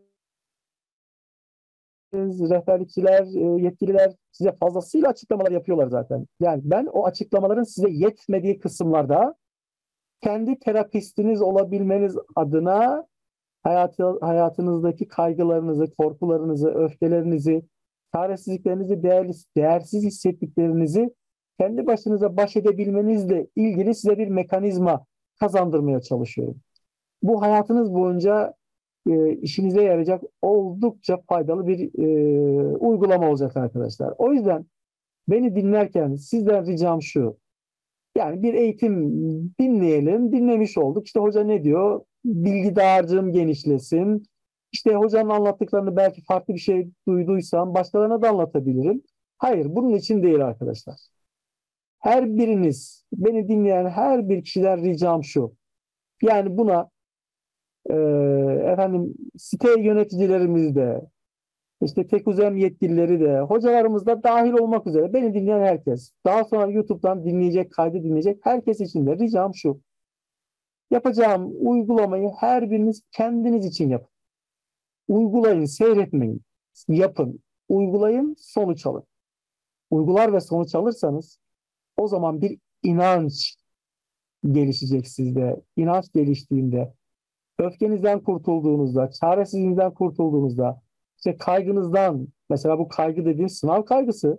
rehberlikçiler, yetkililer size fazlasıyla açıklamalar yapıyorlar zaten. Yani ben o açıklamaların size yetmediği kısımlarda kendi terapistiniz olabilmeniz adına hayatınızdaki kaygılarınızı, korkularınızı, öfkelerinizi, çaresizliklerinizi, değersiz hissettiklerinizi kendi başınıza baş edebilmenizle ilgili size bir mekanizma kazandırmaya çalışıyorum. Bu hayatınız boyunca işinize yarayacak oldukça faydalı bir uygulama olacak arkadaşlar. O yüzden beni dinlerken sizden ricam şu. Yani bir eğitim dinleyelim, dinlemiş olduk. İşte hoca ne diyor? Bilgi dağarcığım genişlesin. İşte hocanın anlattıklarını belki farklı bir şey duyduysam başkalarına da anlatabilirim. Hayır, bunun için değil arkadaşlar. Her biriniz, beni dinleyen her bir kişiden ricam şu. Yani buna e, efendim site yöneticilerimiz de, işte TEKUZEM yetkilileri de, hocalarımız da dahil olmak üzere beni dinleyen herkes, daha sonra YouTube'dan dinleyecek, kaydı dinleyecek herkes için de ricam şu. Yapacağım uygulamayı her biriniz kendiniz için yapın. Uygulayın, seyretmeyin. Yapın, uygulayın, sonuç alın. Uygular ve sonuç alırsanız o zaman bir inanç gelişecek sizde. İnanç geliştiğinde, öfkenizden kurtulduğunuzda, çaresizliğinizden kurtulduğunuzda, işte kaygınızdan, mesela bu kaygı dediğim sınav kaygısı.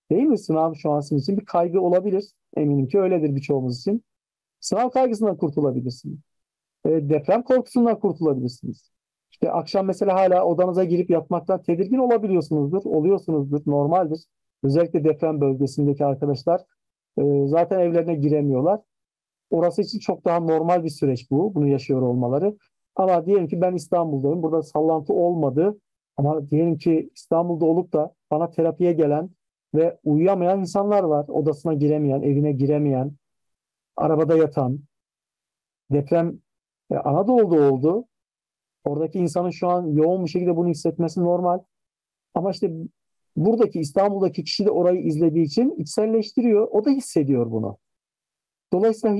Değil mi? Sınav şu an sizin için bir kaygı olabilir. Eminim ki öyledir birçoğumuz için. Sınav kaygısından kurtulabilirsiniz. Deprem korkusundan kurtulabilirsiniz. İşte akşam mesela hala odanıza girip yatmaktan tedirgin olabiliyorsunuzdur, oluyorsunuzdur, normaldir. Özellikle deprem bölgesindeki arkadaşlar zaten evlerine giremiyorlar. Orası için çok daha normal bir süreç bu, bunu yaşıyor olmaları. Ama diyelim ki ben İstanbul'dayım, burada sallantı olmadı. Ama diyelim ki İstanbul'da olup da bana terapiye gelen ve uyuyamayan insanlar var. Odasına giremeyen, evine giremeyen, arabada yatan. Deprem Anadolu'da oldu. Oradaki insanın şu an yoğun bir şekilde bunu hissetmesi normal. Ama işte buradaki İstanbul'daki kişi de orayı izlediği için içselleştiriyor. O da hissediyor bunu. Dolayısıyla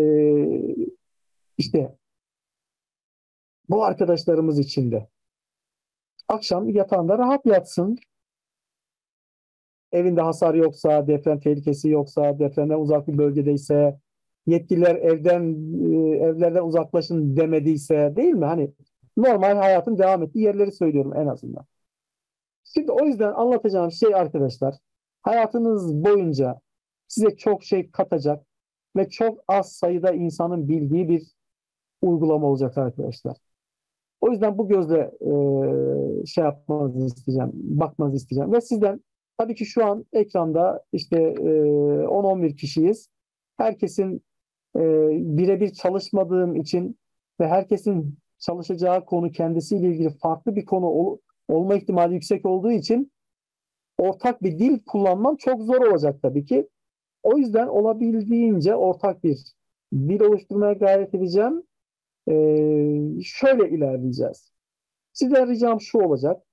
işte bu arkadaşlarımız için de akşam yatağında rahat yatsın. Evinde hasar yoksa, deprem tehlikesi yoksa, depremden uzak bir bölgedeyse, yetkililer evlerden uzaklaşın demediyse, değil mi? Hani normal hayatın devam ettiği yerleri söylüyorum en azından. Şimdi o yüzden anlatacağım şey arkadaşlar, hayatınız boyunca size çok şey katacak ve çok az sayıda insanın bildiği bir uygulama olacak arkadaşlar. O yüzden bu gözle şey yapmanızı isteyeceğim, bakmanızı isteyeceğim. Ve sizden tabii ki şu an ekranda işte 10-11 kişiyiz. Herkesin birebir çalışmadığım için ve herkesin çalışacağı konu kendisiyle ilgili farklı bir konu olma ihtimali yüksek olduğu için ortak bir dil kullanmam çok zor olacak tabii ki. O yüzden olabildiğince ortak bir dil oluşturmaya gayret edeceğim. Şöyle ilerleyeceğiz. Sizden ricam şu olacak.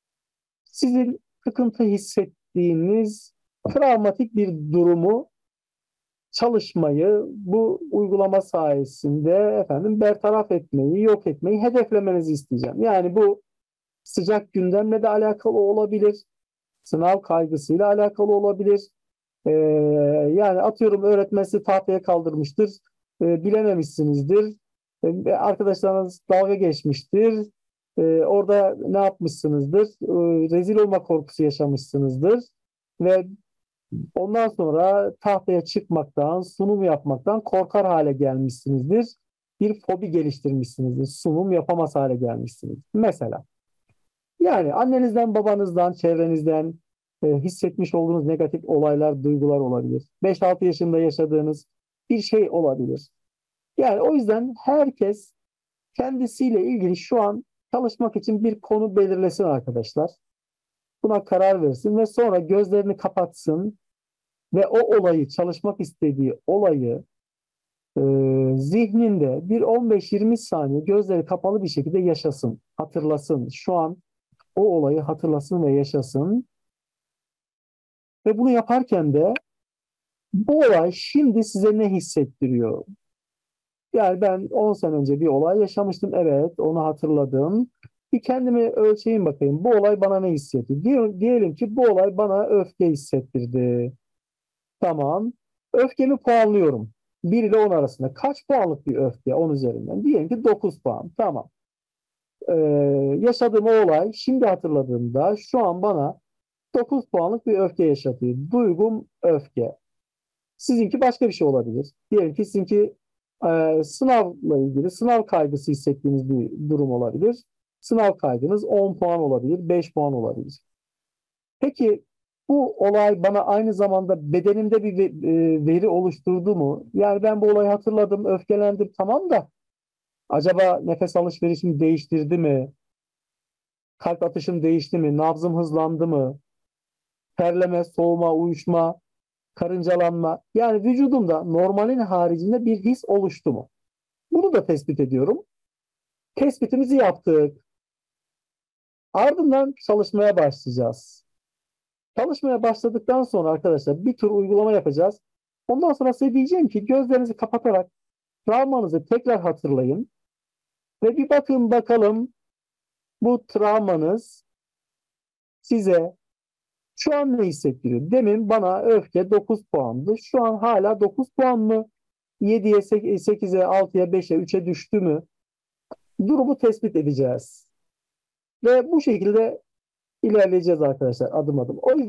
Sizin sıkıntı hissettiğiniz travmatik bir durumu, çalışmayı bu uygulama sayesinde bertaraf etmeyi, yok etmeyi hedeflemenizi isteyeceğim. Yani bu sıcak gündemle de alakalı olabilir, sınav kaygısıyla alakalı olabilir. Ee, Yani atıyorum öğretmen sizi tahtaya kaldırmıştır, bilememişsinizdir, arkadaşlarınız dalga geçmiştir, orada ne yapmışsınızdır, rezil olma korkusu yaşamışsınızdır ve ondan sonra tahtaya çıkmaktan, sunum yapmaktan korkar hale gelmişsinizdir. Bir fobi geliştirmişsinizdir. Sunum yapamaz hale gelmişsiniz. Mesela. Yani annenizden, babanızdan, çevrenizden hissetmiş olduğunuz negatif olaylar, duygular olabilir. 5-6 yaşında yaşadığınız bir şey olabilir. Yani o yüzden herkes kendisiyle ilgili şu an çalışmak için bir konu belirlesin arkadaşlar. Buna karar versin ve sonra gözlerini kapatsın ve o olayı, çalışmak istediği olayı e, zihninde bir 15-20 saniye gözleri kapalı bir şekilde yaşasın, hatırlasın. Şu an o olayı hatırlasın ve yaşasın. Ve bunu yaparken de bu olay şimdi size ne hissettiriyor? Yani ben 10 sene önce bir olay yaşamıştım. Evet, onu hatırladım. Bir kendimi ölçeyim bakayım. Bu olay bana ne hissetti? Diyelim ki bu olay bana öfke hissettirdi. Tamam. Öfkemi puanlıyorum. 1 ile 10 arasında. Kaç puanlık bir öfke 10 üzerinden? Diyelim ki 9 puan. Tamam. Ee, Yaşadığım o olay şimdi hatırladığımda şu an bana 9 puanlık bir öfke yaşatıyor. Duygum öfke. Sizinki başka bir şey olabilir. Diyelim ki sizinki sınavla ilgili sınav kaygısı hissettiğiniz bir durum olabilir. Sınav kaygınız 10 puan olabilir, 5 puan olabilir. Peki bu olay bana aynı zamanda bedenimde bir veri oluşturdu mu? Yani ben bu olayı hatırladım, öfkelendim tamam da acaba nefes alışverişimi değiştirdi mi? Kalp atışım değişti mi? Nabzım hızlandı mı? Terleme, soğuma, uyuşma, karıncalanma. Yani vücudumda normalin haricinde bir his oluştu mu? Bunu da tespit ediyorum. Tespitimizi yaptık. Ardından çalışmaya başlayacağız. Çalışmaya başladıktan sonra arkadaşlar bir tur uygulama yapacağız. Ondan sonra size diyeceğim ki gözlerinizi kapatarak travmanızı tekrar hatırlayın ve bir bakın bakalım bu travmanız size şu an ne hissettiriyor? Demin bana öfke 9 puandı. Şu an hala 9 puan mı? 7'ye, 8'e, 6'ya, 5'e, 3'e düştü mü? Durumu tespit edeceğiz. Ve bu şekilde ilerleyeceğiz arkadaşlar adım adım. O yüzden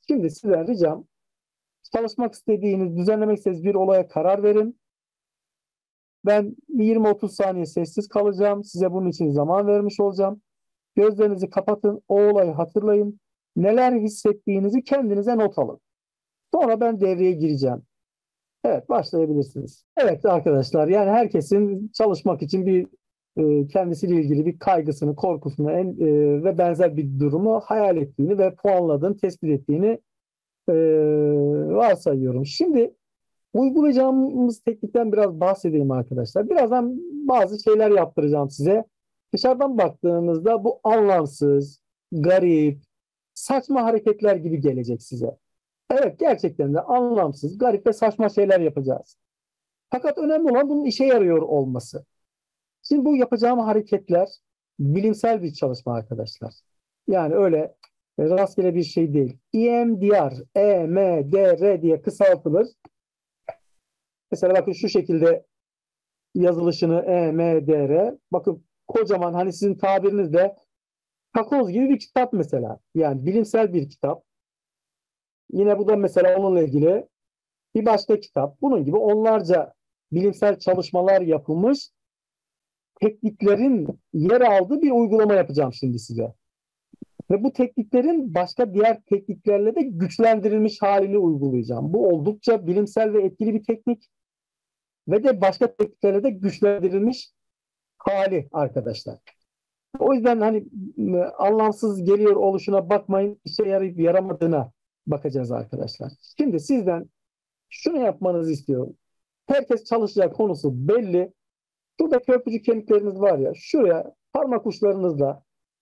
Şimdi sizden ricam çalışmak istediğiniz, düzenlemek istediğiniz bir olaya karar verin. Ben 20-30 saniye sessiz kalacağım. Size bunun için zaman vermiş olacağım. Gözlerinizi kapatın, o olayı hatırlayın. Neler hissettiğinizi kendinize not alın. Sonra ben devreye gireceğim. Evet, başlayabilirsiniz. Evet arkadaşlar, yani herkesin çalışmak için bir kendisiyle ilgili bir kaygısını, korkusunu ve benzer bir durumu hayal ettiğini ve puanladığını, tespit ettiğini e, varsayıyorum. Şimdi uygulayacağımız teknikten biraz bahsedeyim arkadaşlar. Birazdan bazı şeyler yaptıracağım size. Dışarıdan baktığınızda bu anlamsız, garip, saçma hareketler gibi gelecek size. Evet, gerçekten de anlamsız, garip ve saçma şeyler yapacağız. Fakat önemli olan bunun işe yarıyor olması. Şimdi bu yapacağım hareketler bilimsel bir çalışma arkadaşlar. Yani öyle rastgele bir şey değil. EMDR, EMDR diye kısaltılır. Mesela bakın şu şekilde yazılışını EMDR. Bakın kocaman, hani sizin tabirinizde takoz gibi bir kitap mesela. Yani bilimsel bir kitap. Yine bu da mesela onunla ilgili bir başka kitap. Bunun gibi onlarca bilimsel çalışmalar yapılmış, tekniklerin yer aldığı bir uygulama yapacağım şimdi size. Ve bu tekniklerin başka diğer tekniklerle de güçlendirilmiş halini uygulayacağım. Bu oldukça bilimsel ve etkili bir teknik ve de başka tekniklerle de güçlendirilmiş hali arkadaşlar. O yüzden hani anlamsız geliyor oluşuna bakmayın, işe yarayıp yaramadığına bakacağız arkadaşlar. Şimdi sizden şunu yapmanızı istiyorum. Herkes çalışacak konusu belli. Şurada köprücük kemikleriniz var ya, şuraya parmak uçlarınızla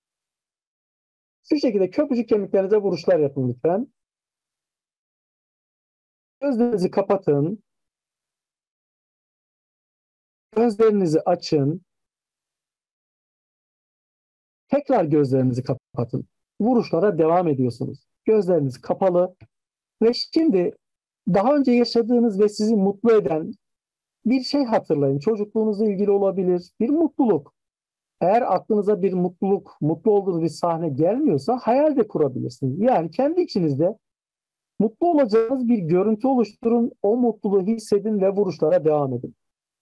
şu şekilde köprücük kemiklerinize vuruşlar yapın lütfen. Gözlerinizi kapatın, gözlerinizi açın, tekrar gözlerinizi kapatın. Vuruşlara devam ediyorsunuz. Gözleriniz kapalı ve şimdi daha önce yaşadığınız ve sizi mutlu eden bir şey hatırlayın. Çocukluğunuzla ilgili olabilir, bir mutluluk. Eğer aklınıza bir mutluluk, mutlu olduğunuz bir sahne gelmiyorsa hayal de kurabilirsiniz. Yani kendi içinizde mutlu olacağınız bir görüntü oluşturun, o mutluluğu hissedin ve vuruşlara devam edin.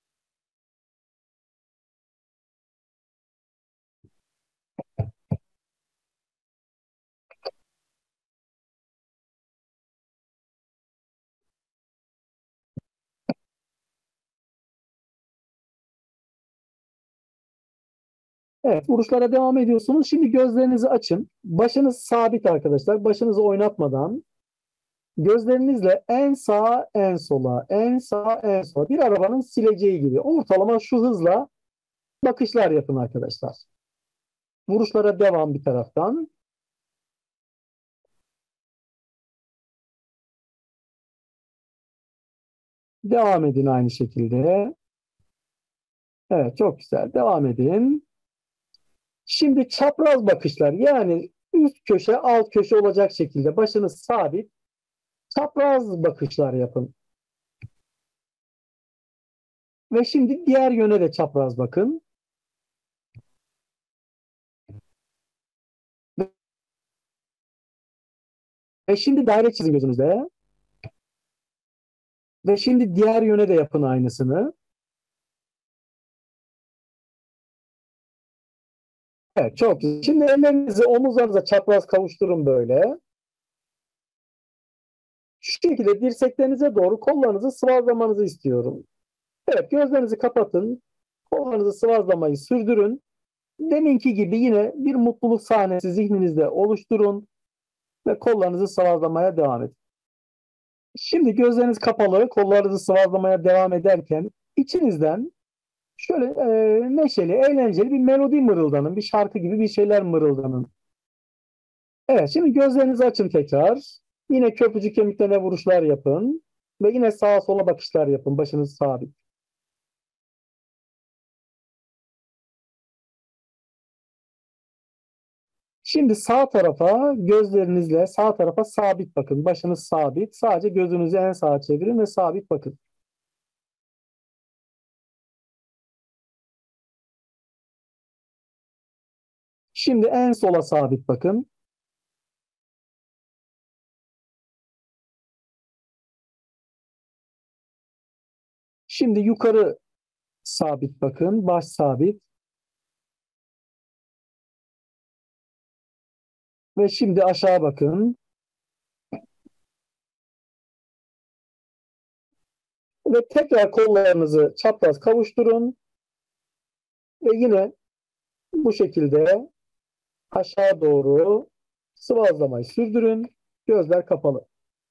Evet, vuruşlara devam ediyorsunuz. Şimdi gözlerinizi açın. Başınız sabit arkadaşlar. Başınızı oynatmadan gözlerinizle en sağa, en sola, en sağa, en sola. Bir arabanın sileceği gibi. Ortalama şu hızla bakışlar yapın arkadaşlar. Vuruşlara devam bir taraftan. Devam edin aynı şekilde. Evet, çok güzel. Devam edin. Şimdi çapraz bakışlar, yani üst köşe alt köşe olacak şekilde başınız sabit. Çapraz bakışlar yapın. Ve şimdi diğer yöne de çapraz bakın. Ve şimdi daire çizin gözünüzde. Ve şimdi diğer yöne de yapın aynısını. Evet, çok güzel. Şimdi ellerinizi omuzlarınıza çapraz kavuşturun böyle. Şu şekilde dirseklerinize doğru kollarınızı sıvazlamanızı istiyorum. Evet, gözlerinizi kapatın. Kollarınızı sıvazlamayı sürdürün. Deminki gibi yine bir mutluluk sahnesi zihninizde oluşturun ve kollarınızı sıvazlamaya devam edin. Şimdi gözleriniz kapalı, kollarınızı sıvazlamaya devam ederken içinizden şöyle neşeli, eğlenceli bir melodi mırıldanın, bir şarkı gibi bir şeyler mırıldanın. Evet, şimdi gözlerinizi açın tekrar. Yine köprücük kemiklerine vuruşlar yapın ve yine sağa sola bakışlar yapın. Başınız sabit. Şimdi sağ tarafa gözlerinizle sağ tarafa sabit bakın. Başınız sabit. Sadece gözünüzü en sağa çevirin ve sabit bakın. Şimdi en sola sabit bakın. Şimdi yukarı sabit bakın. Baş sabit. Ve şimdi aşağı bakın. Ve tekrar kollarınızı çapraz kavuşturun. Ve yine bu şekilde aşağı doğru sıvazlamayı sürdürün. Gözler kapalı.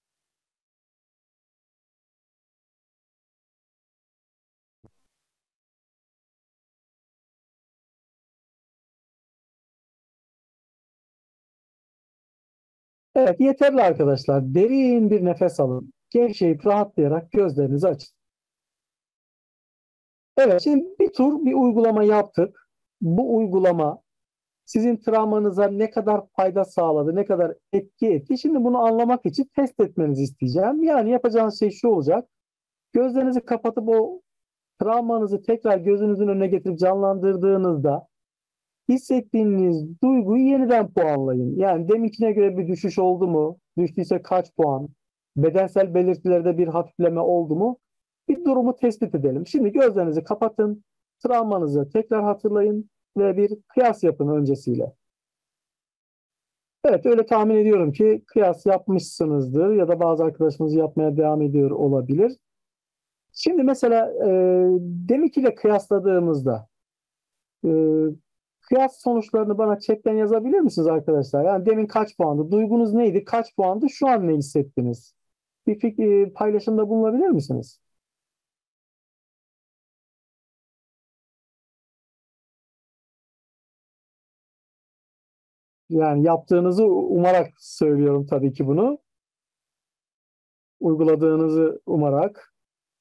Evet, yeterli arkadaşlar. Derin bir nefes alın. Gevşeyip rahatlayarak gözlerinizi açın. Evet, şimdi bir tur bir uygulama yaptık. Bu uygulama sizin travmanıza ne kadar fayda sağladı, ne kadar etki etti. Şimdi bunu anlamak için test etmenizi isteyeceğim. Yani yapacağınız şey şu olacak. Gözlerinizi kapatıp o travmanızı tekrar gözünüzün önüne getirip canlandırdığınızda hissettiğiniz duyguyu yeniden puanlayın. Yani deminkine göre bir düşüş oldu mu? Düştüyse kaç puan? Bedensel belirtilerde bir hafifleme oldu mu? Bir durumu tespit edelim. Şimdi gözlerinizi kapatın, travmanızı tekrar hatırlayın ve bir kıyas yapın öncesiyle. Evet, öyle tahmin ediyorum ki kıyas yapmışsınızdır ya da bazı arkadaşımız yapmaya devam ediyor olabilir. Şimdi mesela deminkiyle kıyasladığımızda e, kıyas sonuçlarını bana chatten yazabilir misiniz arkadaşlar? Yani demin kaç puandı? Duygunuz neydi? Kaç puandı? Şu an ne hissettiniz? Bir paylaşımda bulunabilir misiniz? Yani yaptığınızı umarak söylüyorum tabii ki bunu. Uyguladığınızı umarak.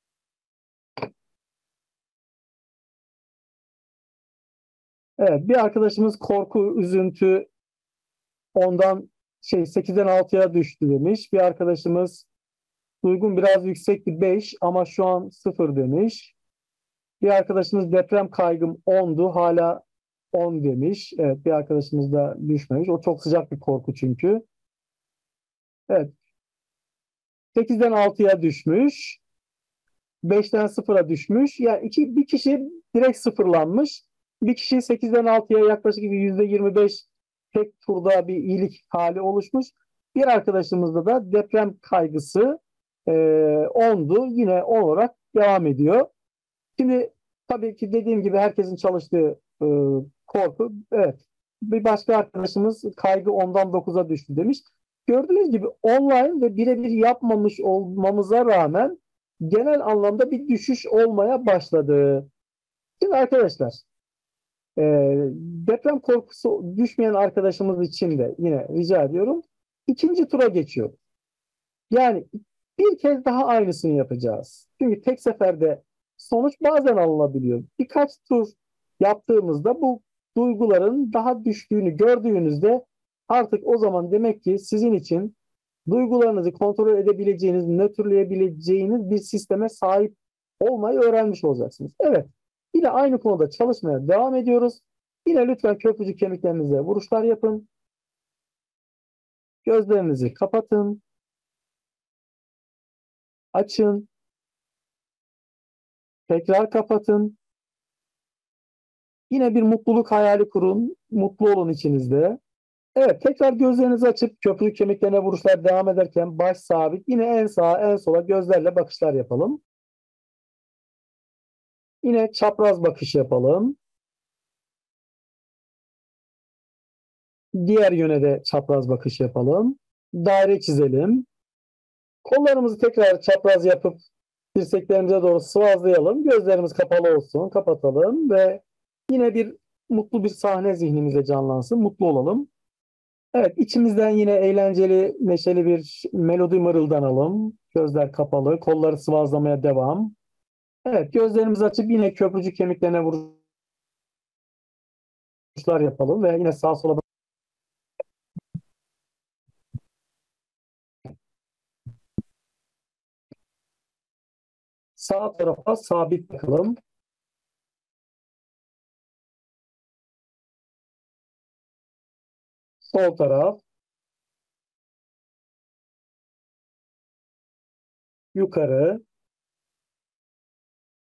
Evet, bir arkadaşımız korku, üzüntü ondan 8'den 6'ya düştü demiş. Bir arkadaşımız duygun biraz yüksekti 5 ama şu an 0 demiş. Bir arkadaşımız deprem kaygım 10'du hala 10 demiş. Evet, bir arkadaşımız da düşmemiş. O çok sıcak bir korku çünkü. Evet, 8'den 6'ya düşmüş. 5'ten 0'a düşmüş. Yani bir kişi direkt sıfırlanmış. Bir kişi 8'den 6'ya yaklaşık %25 tek turda bir iyilik hali oluşmuş. Bir arkadaşımızda da deprem kaygısı 10'du. Yine 10 olarak devam ediyor. Şimdi tabii ki dediğim gibi herkesin çalıştığı korku. Evet. Bir başka arkadaşımız kaygı 10'dan 9'a düştü demiş. Gördüğünüz gibi online ve birebir yapmamış olmamıza rağmen genel anlamda bir düşüş olmaya başladı. Şimdi arkadaşlar e, deprem korkusu düşmeyen arkadaşımız için de yine rica ediyorum. İkinci tura geçiyor. Yani bir kez daha aynısını yapacağız. Çünkü tek seferde sonuç bazen alınabiliyor. Birkaç tur yaptığımızda bu duyguların daha düştüğünü gördüğünüzde artık o zaman demek ki sizin için duygularınızı kontrol edebileceğiniz, nötrleyebileceğiniz bir sisteme sahip olmayı öğrenmiş olacaksınız. Evet, yine aynı konuda çalışmaya devam ediyoruz. Yine lütfen köprücük kemiklerinize vuruşlar yapın. Gözlerinizi kapatın, açın, tekrar kapatın. Yine bir mutluluk hayali kurun. Mutlu olun içinizde. Evet, tekrar gözlerinizi açıp köprü kemiklerine vuruşlar devam ederken baş sabit. Yine en sağa en sola gözlerle bakışlar yapalım. Yine çapraz bakış yapalım. Diğer yöne de çapraz bakış yapalım. Daire çizelim. Kollarımızı tekrar çapraz yapıp dirseklerimize doğru sıvazlayalım. Gözlerimiz kapalı olsun. Kapatalım ve yine mutlu bir sahne zihnimize canlansın. Mutlu olalım. Evet, içimizden yine eğlenceli, neşeli bir melodi mırıldanalım. Gözler kapalı, kolları sıvazlamaya devam. Evet, gözlerimizi açıp yine köprücük kemiklerine vuruşlar yapalım ve yine sağa sola sağ tarafa sabit bakalım. Sol taraf, yukarı,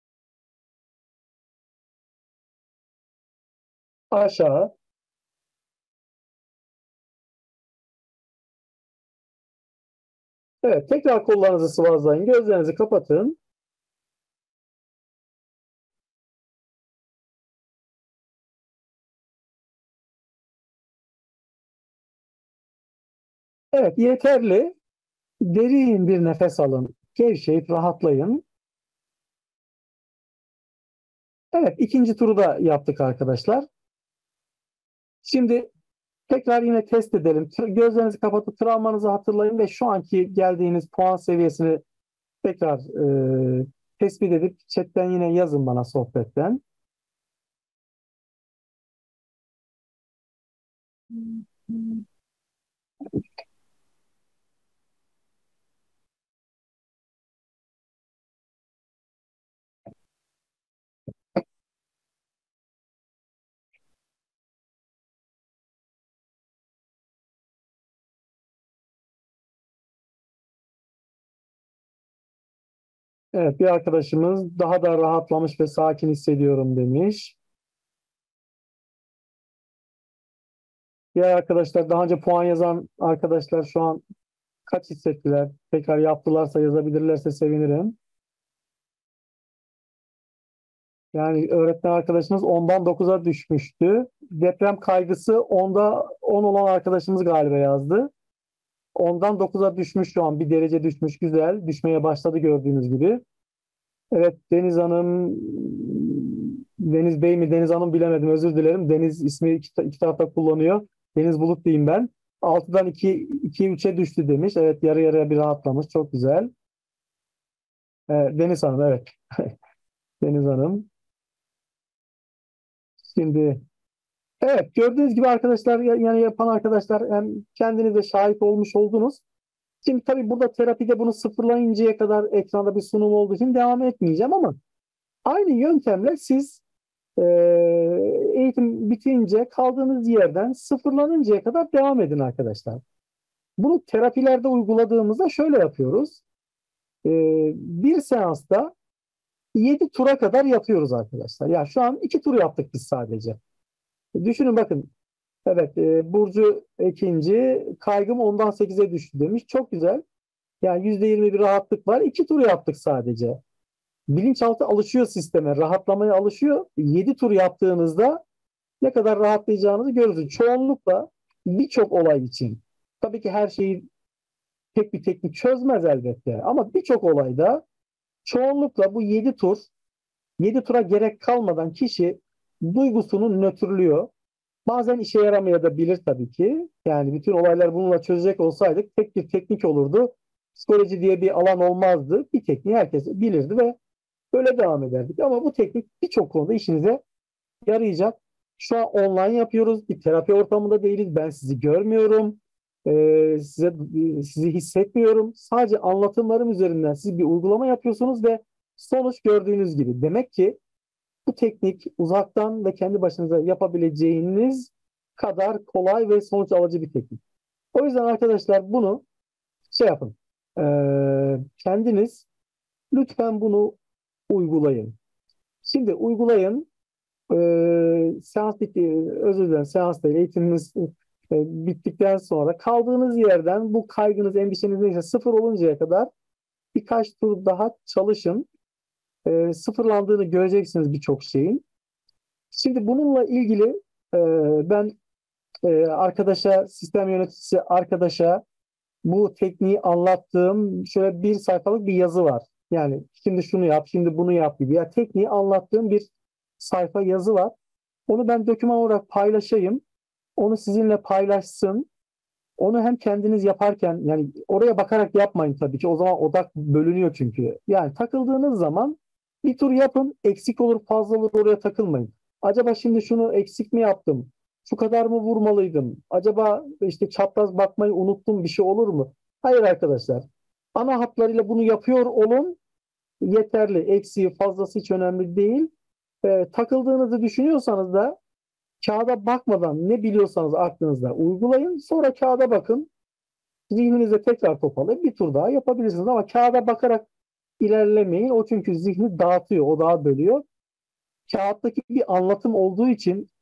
aşağı. Evet, tekrar kollarınızı sıvazlayın. Gözlerinizi kapatın. Evet, yeterli. Derin bir nefes alın. Gevşeyip rahatlayın. Evet, ikinci turu da yaptık arkadaşlar. Şimdi tekrar yine test edelim. Gözlerinizi kapatıp travmanızı hatırlayın ve şu anki geldiğiniz puan seviyesini tekrar tespit edip chatten yine yazın bana sohbetten. Evet, bir arkadaşımız daha da rahatlamış ve sakin hissediyorum demiş. Diğer arkadaşlar, daha önce puan yazan arkadaşlar şu an kaç hissettiler? Tekrar yaptılarsa, yazabilirlerse sevinirim. Yani öğretmen arkadaşımız 10'dan 9'a düşmüştü. Deprem kaygısı 10 olan arkadaşımız galiba yazdı. 10'dan 9'a düşmüş şu an. Bir derece düşmüş. Güzel. Düşmeye başladı gördüğünüz gibi. Evet, Deniz Hanım, Deniz Bey mi Deniz Hanım bilemedim, özür dilerim. Deniz ismi iki tarafta kullanıyor. Deniz Bulut diyeyim ben. 6'dan 2'ye 3'e düştü demiş. Evet, yarı yarıya bir rahatlamış. Çok güzel. Deniz Hanım, evet. Deniz Hanım. Şimdi evet, gördüğünüz gibi arkadaşlar, yani yapan arkadaşlar hem kendiniz de şahit olmuş oldunuz. Şimdi tabii burada terapide bunu sıfırlayıncaya kadar ekranda bir sunum olduğu için devam etmeyeceğim ama aynı yöntemle siz eğitim bitince kaldığınız yerden sıfırlanıncaya kadar devam edin arkadaşlar. Bunu terapilerde uyguladığımızda şöyle yapıyoruz. E, Bir seansta 7 tura kadar yapıyoruz arkadaşlar. Ya şu an 2 tur yaptık biz sadece. Düşünün bakın. Evet, Burcu ikinci, kaygım ondan 8'e düştü demiş. Çok güzel. Yani %20 bir rahatlık var. 2 tur yaptık sadece. Bilinçaltı alışıyor sisteme, rahatlamaya alışıyor. 7 tur yaptığınızda ne kadar rahatlayacağınızı görürsünüz. Çoğunlukla birçok olay için. Tabii ki her şeyi tek bir teknik çözmez elbette. Ama birçok olayda çoğunlukla bu 7 tura gerek kalmadan kişi duygusunu nötrlüyor. Bazen işe yaramayabilir tabii ki. Yani bütün olaylar bununla çözecek olsaydık tek bir teknik olurdu. Psikoloji diye bir alan olmazdı. Bir tekniği herkes bilirdi ve böyle devam ederdik. Ama bu teknik birçok konuda işinize yarayacak. Şu an online yapıyoruz. Bir terapi ortamında değiliz. Ben sizi görmüyorum. Sizi hissetmiyorum. Sadece anlatımlarım üzerinden siz bir uygulama yapıyorsunuz ve sonuç gördüğünüz gibi. Demek ki bu teknik uzaktan ve kendi başınıza yapabileceğiniz kadar kolay ve sonuç alıcı bir teknik. O yüzden arkadaşlar bunu şey yapın. Kendiniz lütfen bunu uygulayın. Şimdi uygulayın. Seans bitti, özür dilerim, seans değil, eğitimimiz bittikten sonra kaldığınız yerden bu kaygınız, endişeniz neyse sıfır oluncaya kadar birkaç tur daha çalışın. Sıfırlandığını göreceksiniz birçok şeyin. Şimdi bununla ilgili e, ben arkadaşa, sistem yöneticisi arkadaşa bu tekniği anlattığım şöyle bir sayfalık bir yazı var. Yani şimdi şunu yap, şimdi bunu yap gibi. Ya tekniği anlattığım bir sayfa yazı var. Onu ben doküman olarak paylaşayım. Onu sizinle paylaşsın. Onu hem kendiniz yaparken, yani oraya bakarak yapmayın tabii ki. O zaman odak bölünüyor çünkü. Yani takıldığınız zaman bir tur yapın. Eksik olur, fazla olur, oraya takılmayın. Acaba şimdi şunu eksik mi yaptım? Şu kadar mı vurmalıydım? Acaba işte çapraz bakmayı unuttum, bir şey olur mu? Hayır arkadaşlar. Ana hatlarıyla bunu yapıyor olun. Yeterli. Eksiği, fazlası hiç önemli değil. Takıldığınızı düşünüyorsanız da kağıda bakmadan ne biliyorsanız aklınızda uygulayın. Sonra kağıda bakın. Zihninizde tekrar toparlayıp bir tur daha yapabilirsiniz. Ama kağıda bakarak ilerlemeyin. O çünkü zihni dağıtıyor. O daha bölüyor. Kağıttaki bir anlatım olduğu için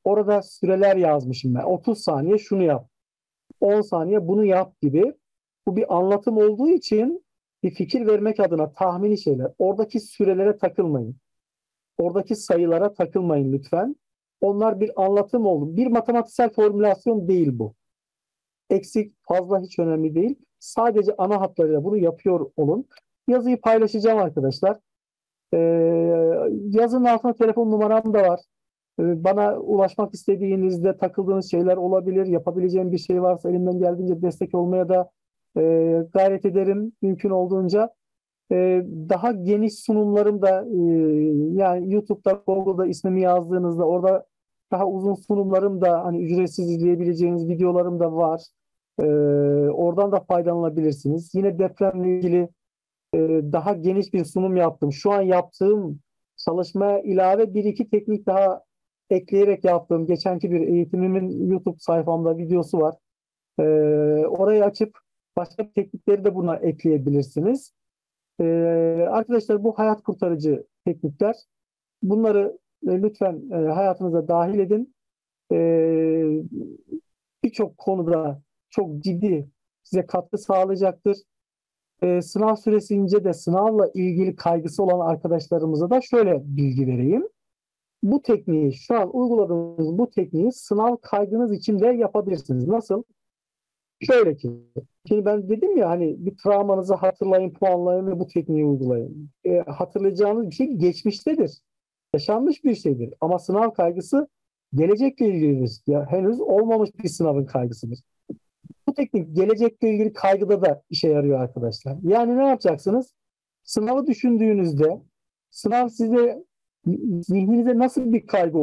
Orada süreler yazmışım ben. 30 saniye şunu yap, 10 saniye bunu yap gibi. Bu bir anlatım olduğu için bir fikir vermek adına tahmini şeyler. Oradaki sürelere takılmayın. Oradaki sayılara takılmayın lütfen. Onlar bir anlatım oldu. Bir matematiksel formülasyon değil bu. Eksik, fazla hiç önemli değil. Sadece ana hatlarıyla bunu yapıyor olun. Yazıyı paylaşacağım arkadaşlar. Ee, Yazının altına telefon numaram da var. Bana ulaşmak istediğinizde takıldığınız şeyler olabilir. Yapabileceğim bir şey varsa elimden geldiğince destek olmaya da gayret ederim mümkün olduğunca. Daha geniş sunumlarım da yani YouTube'da, Google'da ismimi yazdığınızda orada daha uzun sunumlarım da hani ücretsiz izleyebileceğiniz videolarım da var. Ee, Oradan da faydalanabilirsiniz. Yine depremle ilgili e, daha geniş bir sunum yaptım. Şu an yaptığım çalışmaya ilave bir iki teknik daha ekleyerek yaptığım geçenki bir eğitimimin YouTube sayfamda videosu var. Ee, Orayı açıp başka teknikleri de buna ekleyebilirsiniz. Arkadaşlar bu hayat kurtarıcı teknikler. Bunları lütfen hayatınıza dahil edin. Ee, Birçok konuda çok ciddi size katkı sağlayacaktır. Sınav süresince de sınavla ilgili kaygısı olan arkadaşlarımıza da şöyle bilgi vereyim. Bu tekniği, şu an uyguladığınız bu tekniği sınav kaygınız için de yapabilirsiniz. Nasıl? Şöyle ki, şimdi ben dedim ya hani bir travmanızı hatırlayın, puanlayın ve bu tekniği uygulayın. Hatırlayacağınız bir şey geçmiştedir. Yaşanmış bir şeydir. Ama sınav kaygısı gelecekle ilgilidir. Ya henüz olmamış bir sınavın kaygısıdır. Bu teknik gelecekle ilgili kaygıda da işe yarıyor arkadaşlar. Yani ne yapacaksınız? Sınavı düşündüğünüzde sınav size zihninize nasıl bir kaygı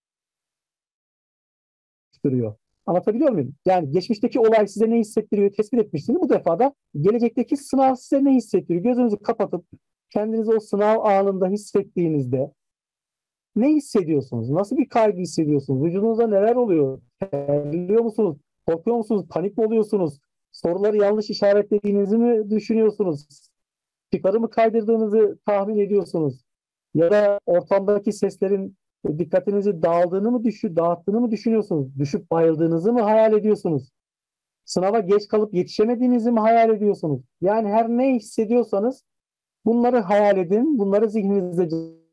oluşturuyor? Anlatabiliyor muyum? Yani geçmişteki olay size ne hissettiriyor tespit etmişsiniz. Bu defa da gelecekteki sınav size ne hissettiriyor? Gözünüzü kapatıp kendinizi o sınav anında hissettiğinizde ne hissediyorsunuz? Nasıl bir kaygı hissediyorsunuz? Vücudunuzda neler oluyor? Terliyor musunuz? Korkuyor musunuz? Panik mi oluyorsunuz? Soruları yanlış işaretlediğinizi mi düşünüyorsunuz? Çıkarı mı kaydırdığınızı tahmin ediyorsunuz? Ya da ortamdaki seslerin dikkatinizi dağıttığını mı düşünüyorsunuz? Düşüp bayıldığınızı mı hayal ediyorsunuz? Sınava geç kalıp yetişemediğinizi mi hayal ediyorsunuz? Yani her ne hissediyorsanız bunları hayal edin, bunları zihninizde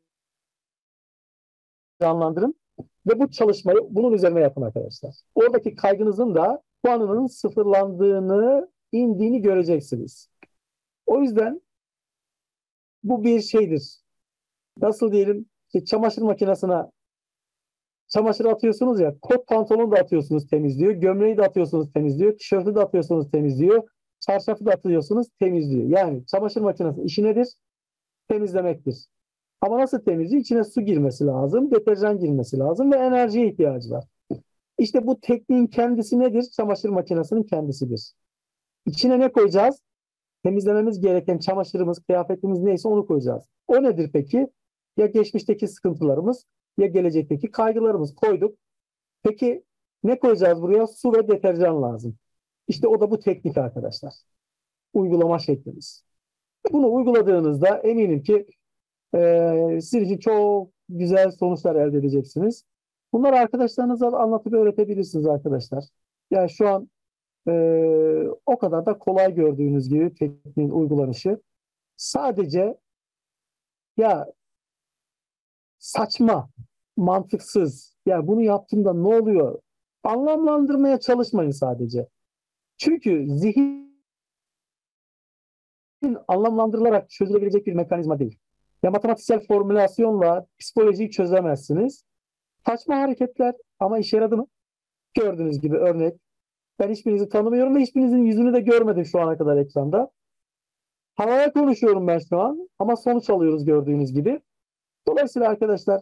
canlandırın ve bu çalışmayı bunun üzerine yapın arkadaşlar. Oradaki kaygınızın da puanının sıfırlandığını, indiğini göreceksiniz. O yüzden bu bir şeydir. Nasıl diyelim, işte çamaşır makinesine çamaşır atıyorsunuz ya, kot pantolonu da atıyorsunuz temizliyor, gömleği de atıyorsunuz temizliyor, tişörtü de atıyorsunuz temizliyor, çarşafı da atıyorsunuz temizliyor. Yani çamaşır makinesi işi nedir? Temizlemektir. Ama nasıl temizliyor? İçine su girmesi lazım, deterjan girmesi lazım ve enerjiye ihtiyacı var. İşte bu tekniğin kendisi nedir? Çamaşır makinesinin kendisidir. İçine ne koyacağız? Temizlememiz gereken çamaşırımız, kıyafetimiz neyse onu koyacağız. O nedir peki? Ya geçmişteki sıkıntılarımız ya gelecekteki kaygılarımız koyduk. Peki ne koyacağız buraya? Su ve deterjan lazım. İşte o da bu teknik arkadaşlar. Uygulama şeklimiz. Bunu uyguladığınızda eminim ki sizin için çok güzel sonuçlar elde edeceksiniz. Bunları arkadaşlarınıza anlatıp öğretebilirsiniz arkadaşlar. Yani şu an o kadar da kolay gördüğünüz gibi tekniğin uygulanışı. Sadece ya saçma, mantıksız, ya bunu yaptığımda ne oluyor? Anlamlandırmaya çalışmayın sadece. Çünkü zihin anlamlandırılarak çözülebilecek bir mekanizma değil. Ya matematiksel formülasyonla psikolojiyi çözemezsiniz. Saçma hareketler ama işe yaradı mı? Gördüğünüz gibi örnek. Ben hiçbirinizi tanımıyorum ve hiçbirinizin yüzünü de görmedim şu ana kadar ekranda. Havaya konuşuyorum ben şu an ama sonuç alıyoruz gördüğünüz gibi. Dolayısıyla arkadaşlar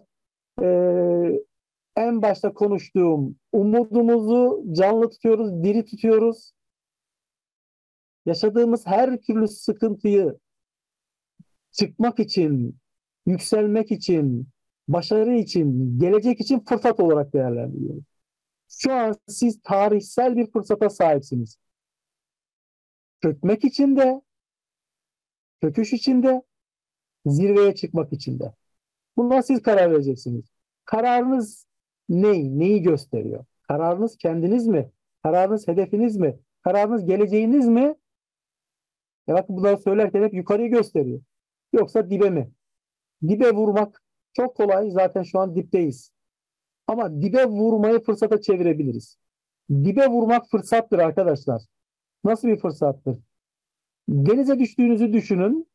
en başta konuştuğum umudumuzu canlı tutuyoruz, diri tutuyoruz. Yaşadığımız her türlü sıkıntıyı çıkmak için, yükselmek için, başarı için, gelecek için fırsat olarak değerlendiriyoruz. Şu an siz tarihsel bir fırsata sahipsiniz. Çökmek için de, çöküş için de, zirveye çıkmak için de. Buna siz karar vereceksiniz. Kararınız Neyi gösteriyor? Kararınız kendiniz mi? Kararınız hedefiniz mi? Kararınız geleceğiniz mi? Bakın bunları söylerken hep yukarıyı gösteriyor. Yoksa dibe mi? Dibe vurmak çok kolay. Zaten şu an dipteyiz. Ama dibe vurmayı fırsata çevirebiliriz. Dibe vurmak fırsattır arkadaşlar. Nasıl bir fırsattır? Denize düştüğünüzü düşünün.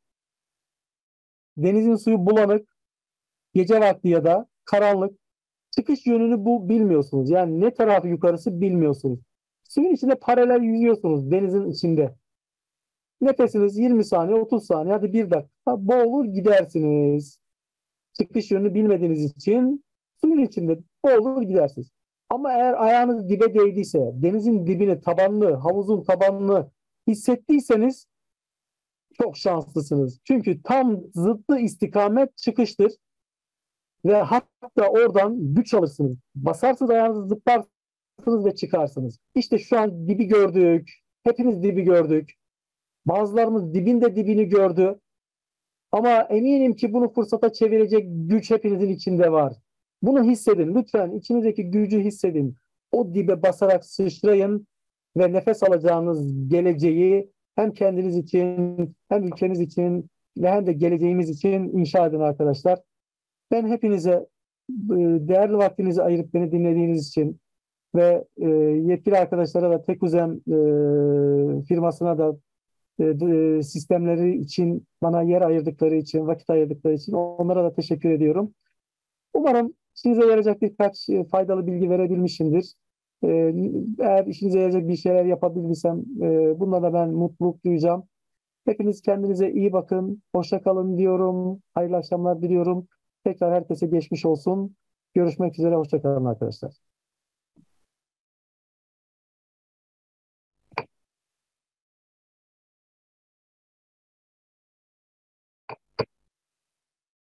Denizin suyu bulanık, gece vakti ya da karanlık. Çıkış yönünü bilmiyorsunuz. Yani ne tarafı yukarısı bilmiyorsunuz. Suyun içinde paralel yüzüyorsunuz denizin içinde. Nefesiniz 20 saniye, 30 saniye, hadi bir dakika boğulur gidersiniz. Çıkış yönünü bilmediğiniz için suyun içinde boğulur gidersiniz. Ama eğer ayağınız dibe değdiyse, denizin dibini, tabanını, havuzun tabanını hissettiyseniz çok şanslısınız. Çünkü tam zıttı istikamet çıkıştır ve hatta oradan güç alırsınız. Basarsınız ayağınızı, zıplarsınız ve çıkarsınız. İşte şu an dibi gördük. Hepimiz dibi gördük. Bazılarımız dibin de dibini gördü. Ama eminim ki bunu fırsata çevirecek güç hepinizin içinde var. Bunu hissedin. Lütfen içinizdeki gücü hissedin. O dibe basarak sıçrayın ve nefes alacağınız geleceği hem kendiniz için hem ülkeniz için ve hem de geleceğimiz için inşa edin arkadaşlar. Ben hepinize değerli vaktinizi ayırıp beni dinlediğiniz için ve yetkili arkadaşlara da Tekuzem firmasına da sistemleri için bana yer ayırdıkları için, vakit ayırdıkları için onlara da teşekkür ediyorum. Umarım işinize yarayacak birkaç faydalı bilgi verebilmişimdir. Eğer işinize yarayacak bir şeyler yapabildiysem bununla da ben mutluluk duyacağım. Hepiniz kendinize iyi bakın. Hoşça kalın diyorum. Hayırlı akşamlar diliyorum. Tekrar herkese geçmiş olsun. Görüşmek üzere. Hoşça kalın arkadaşlar.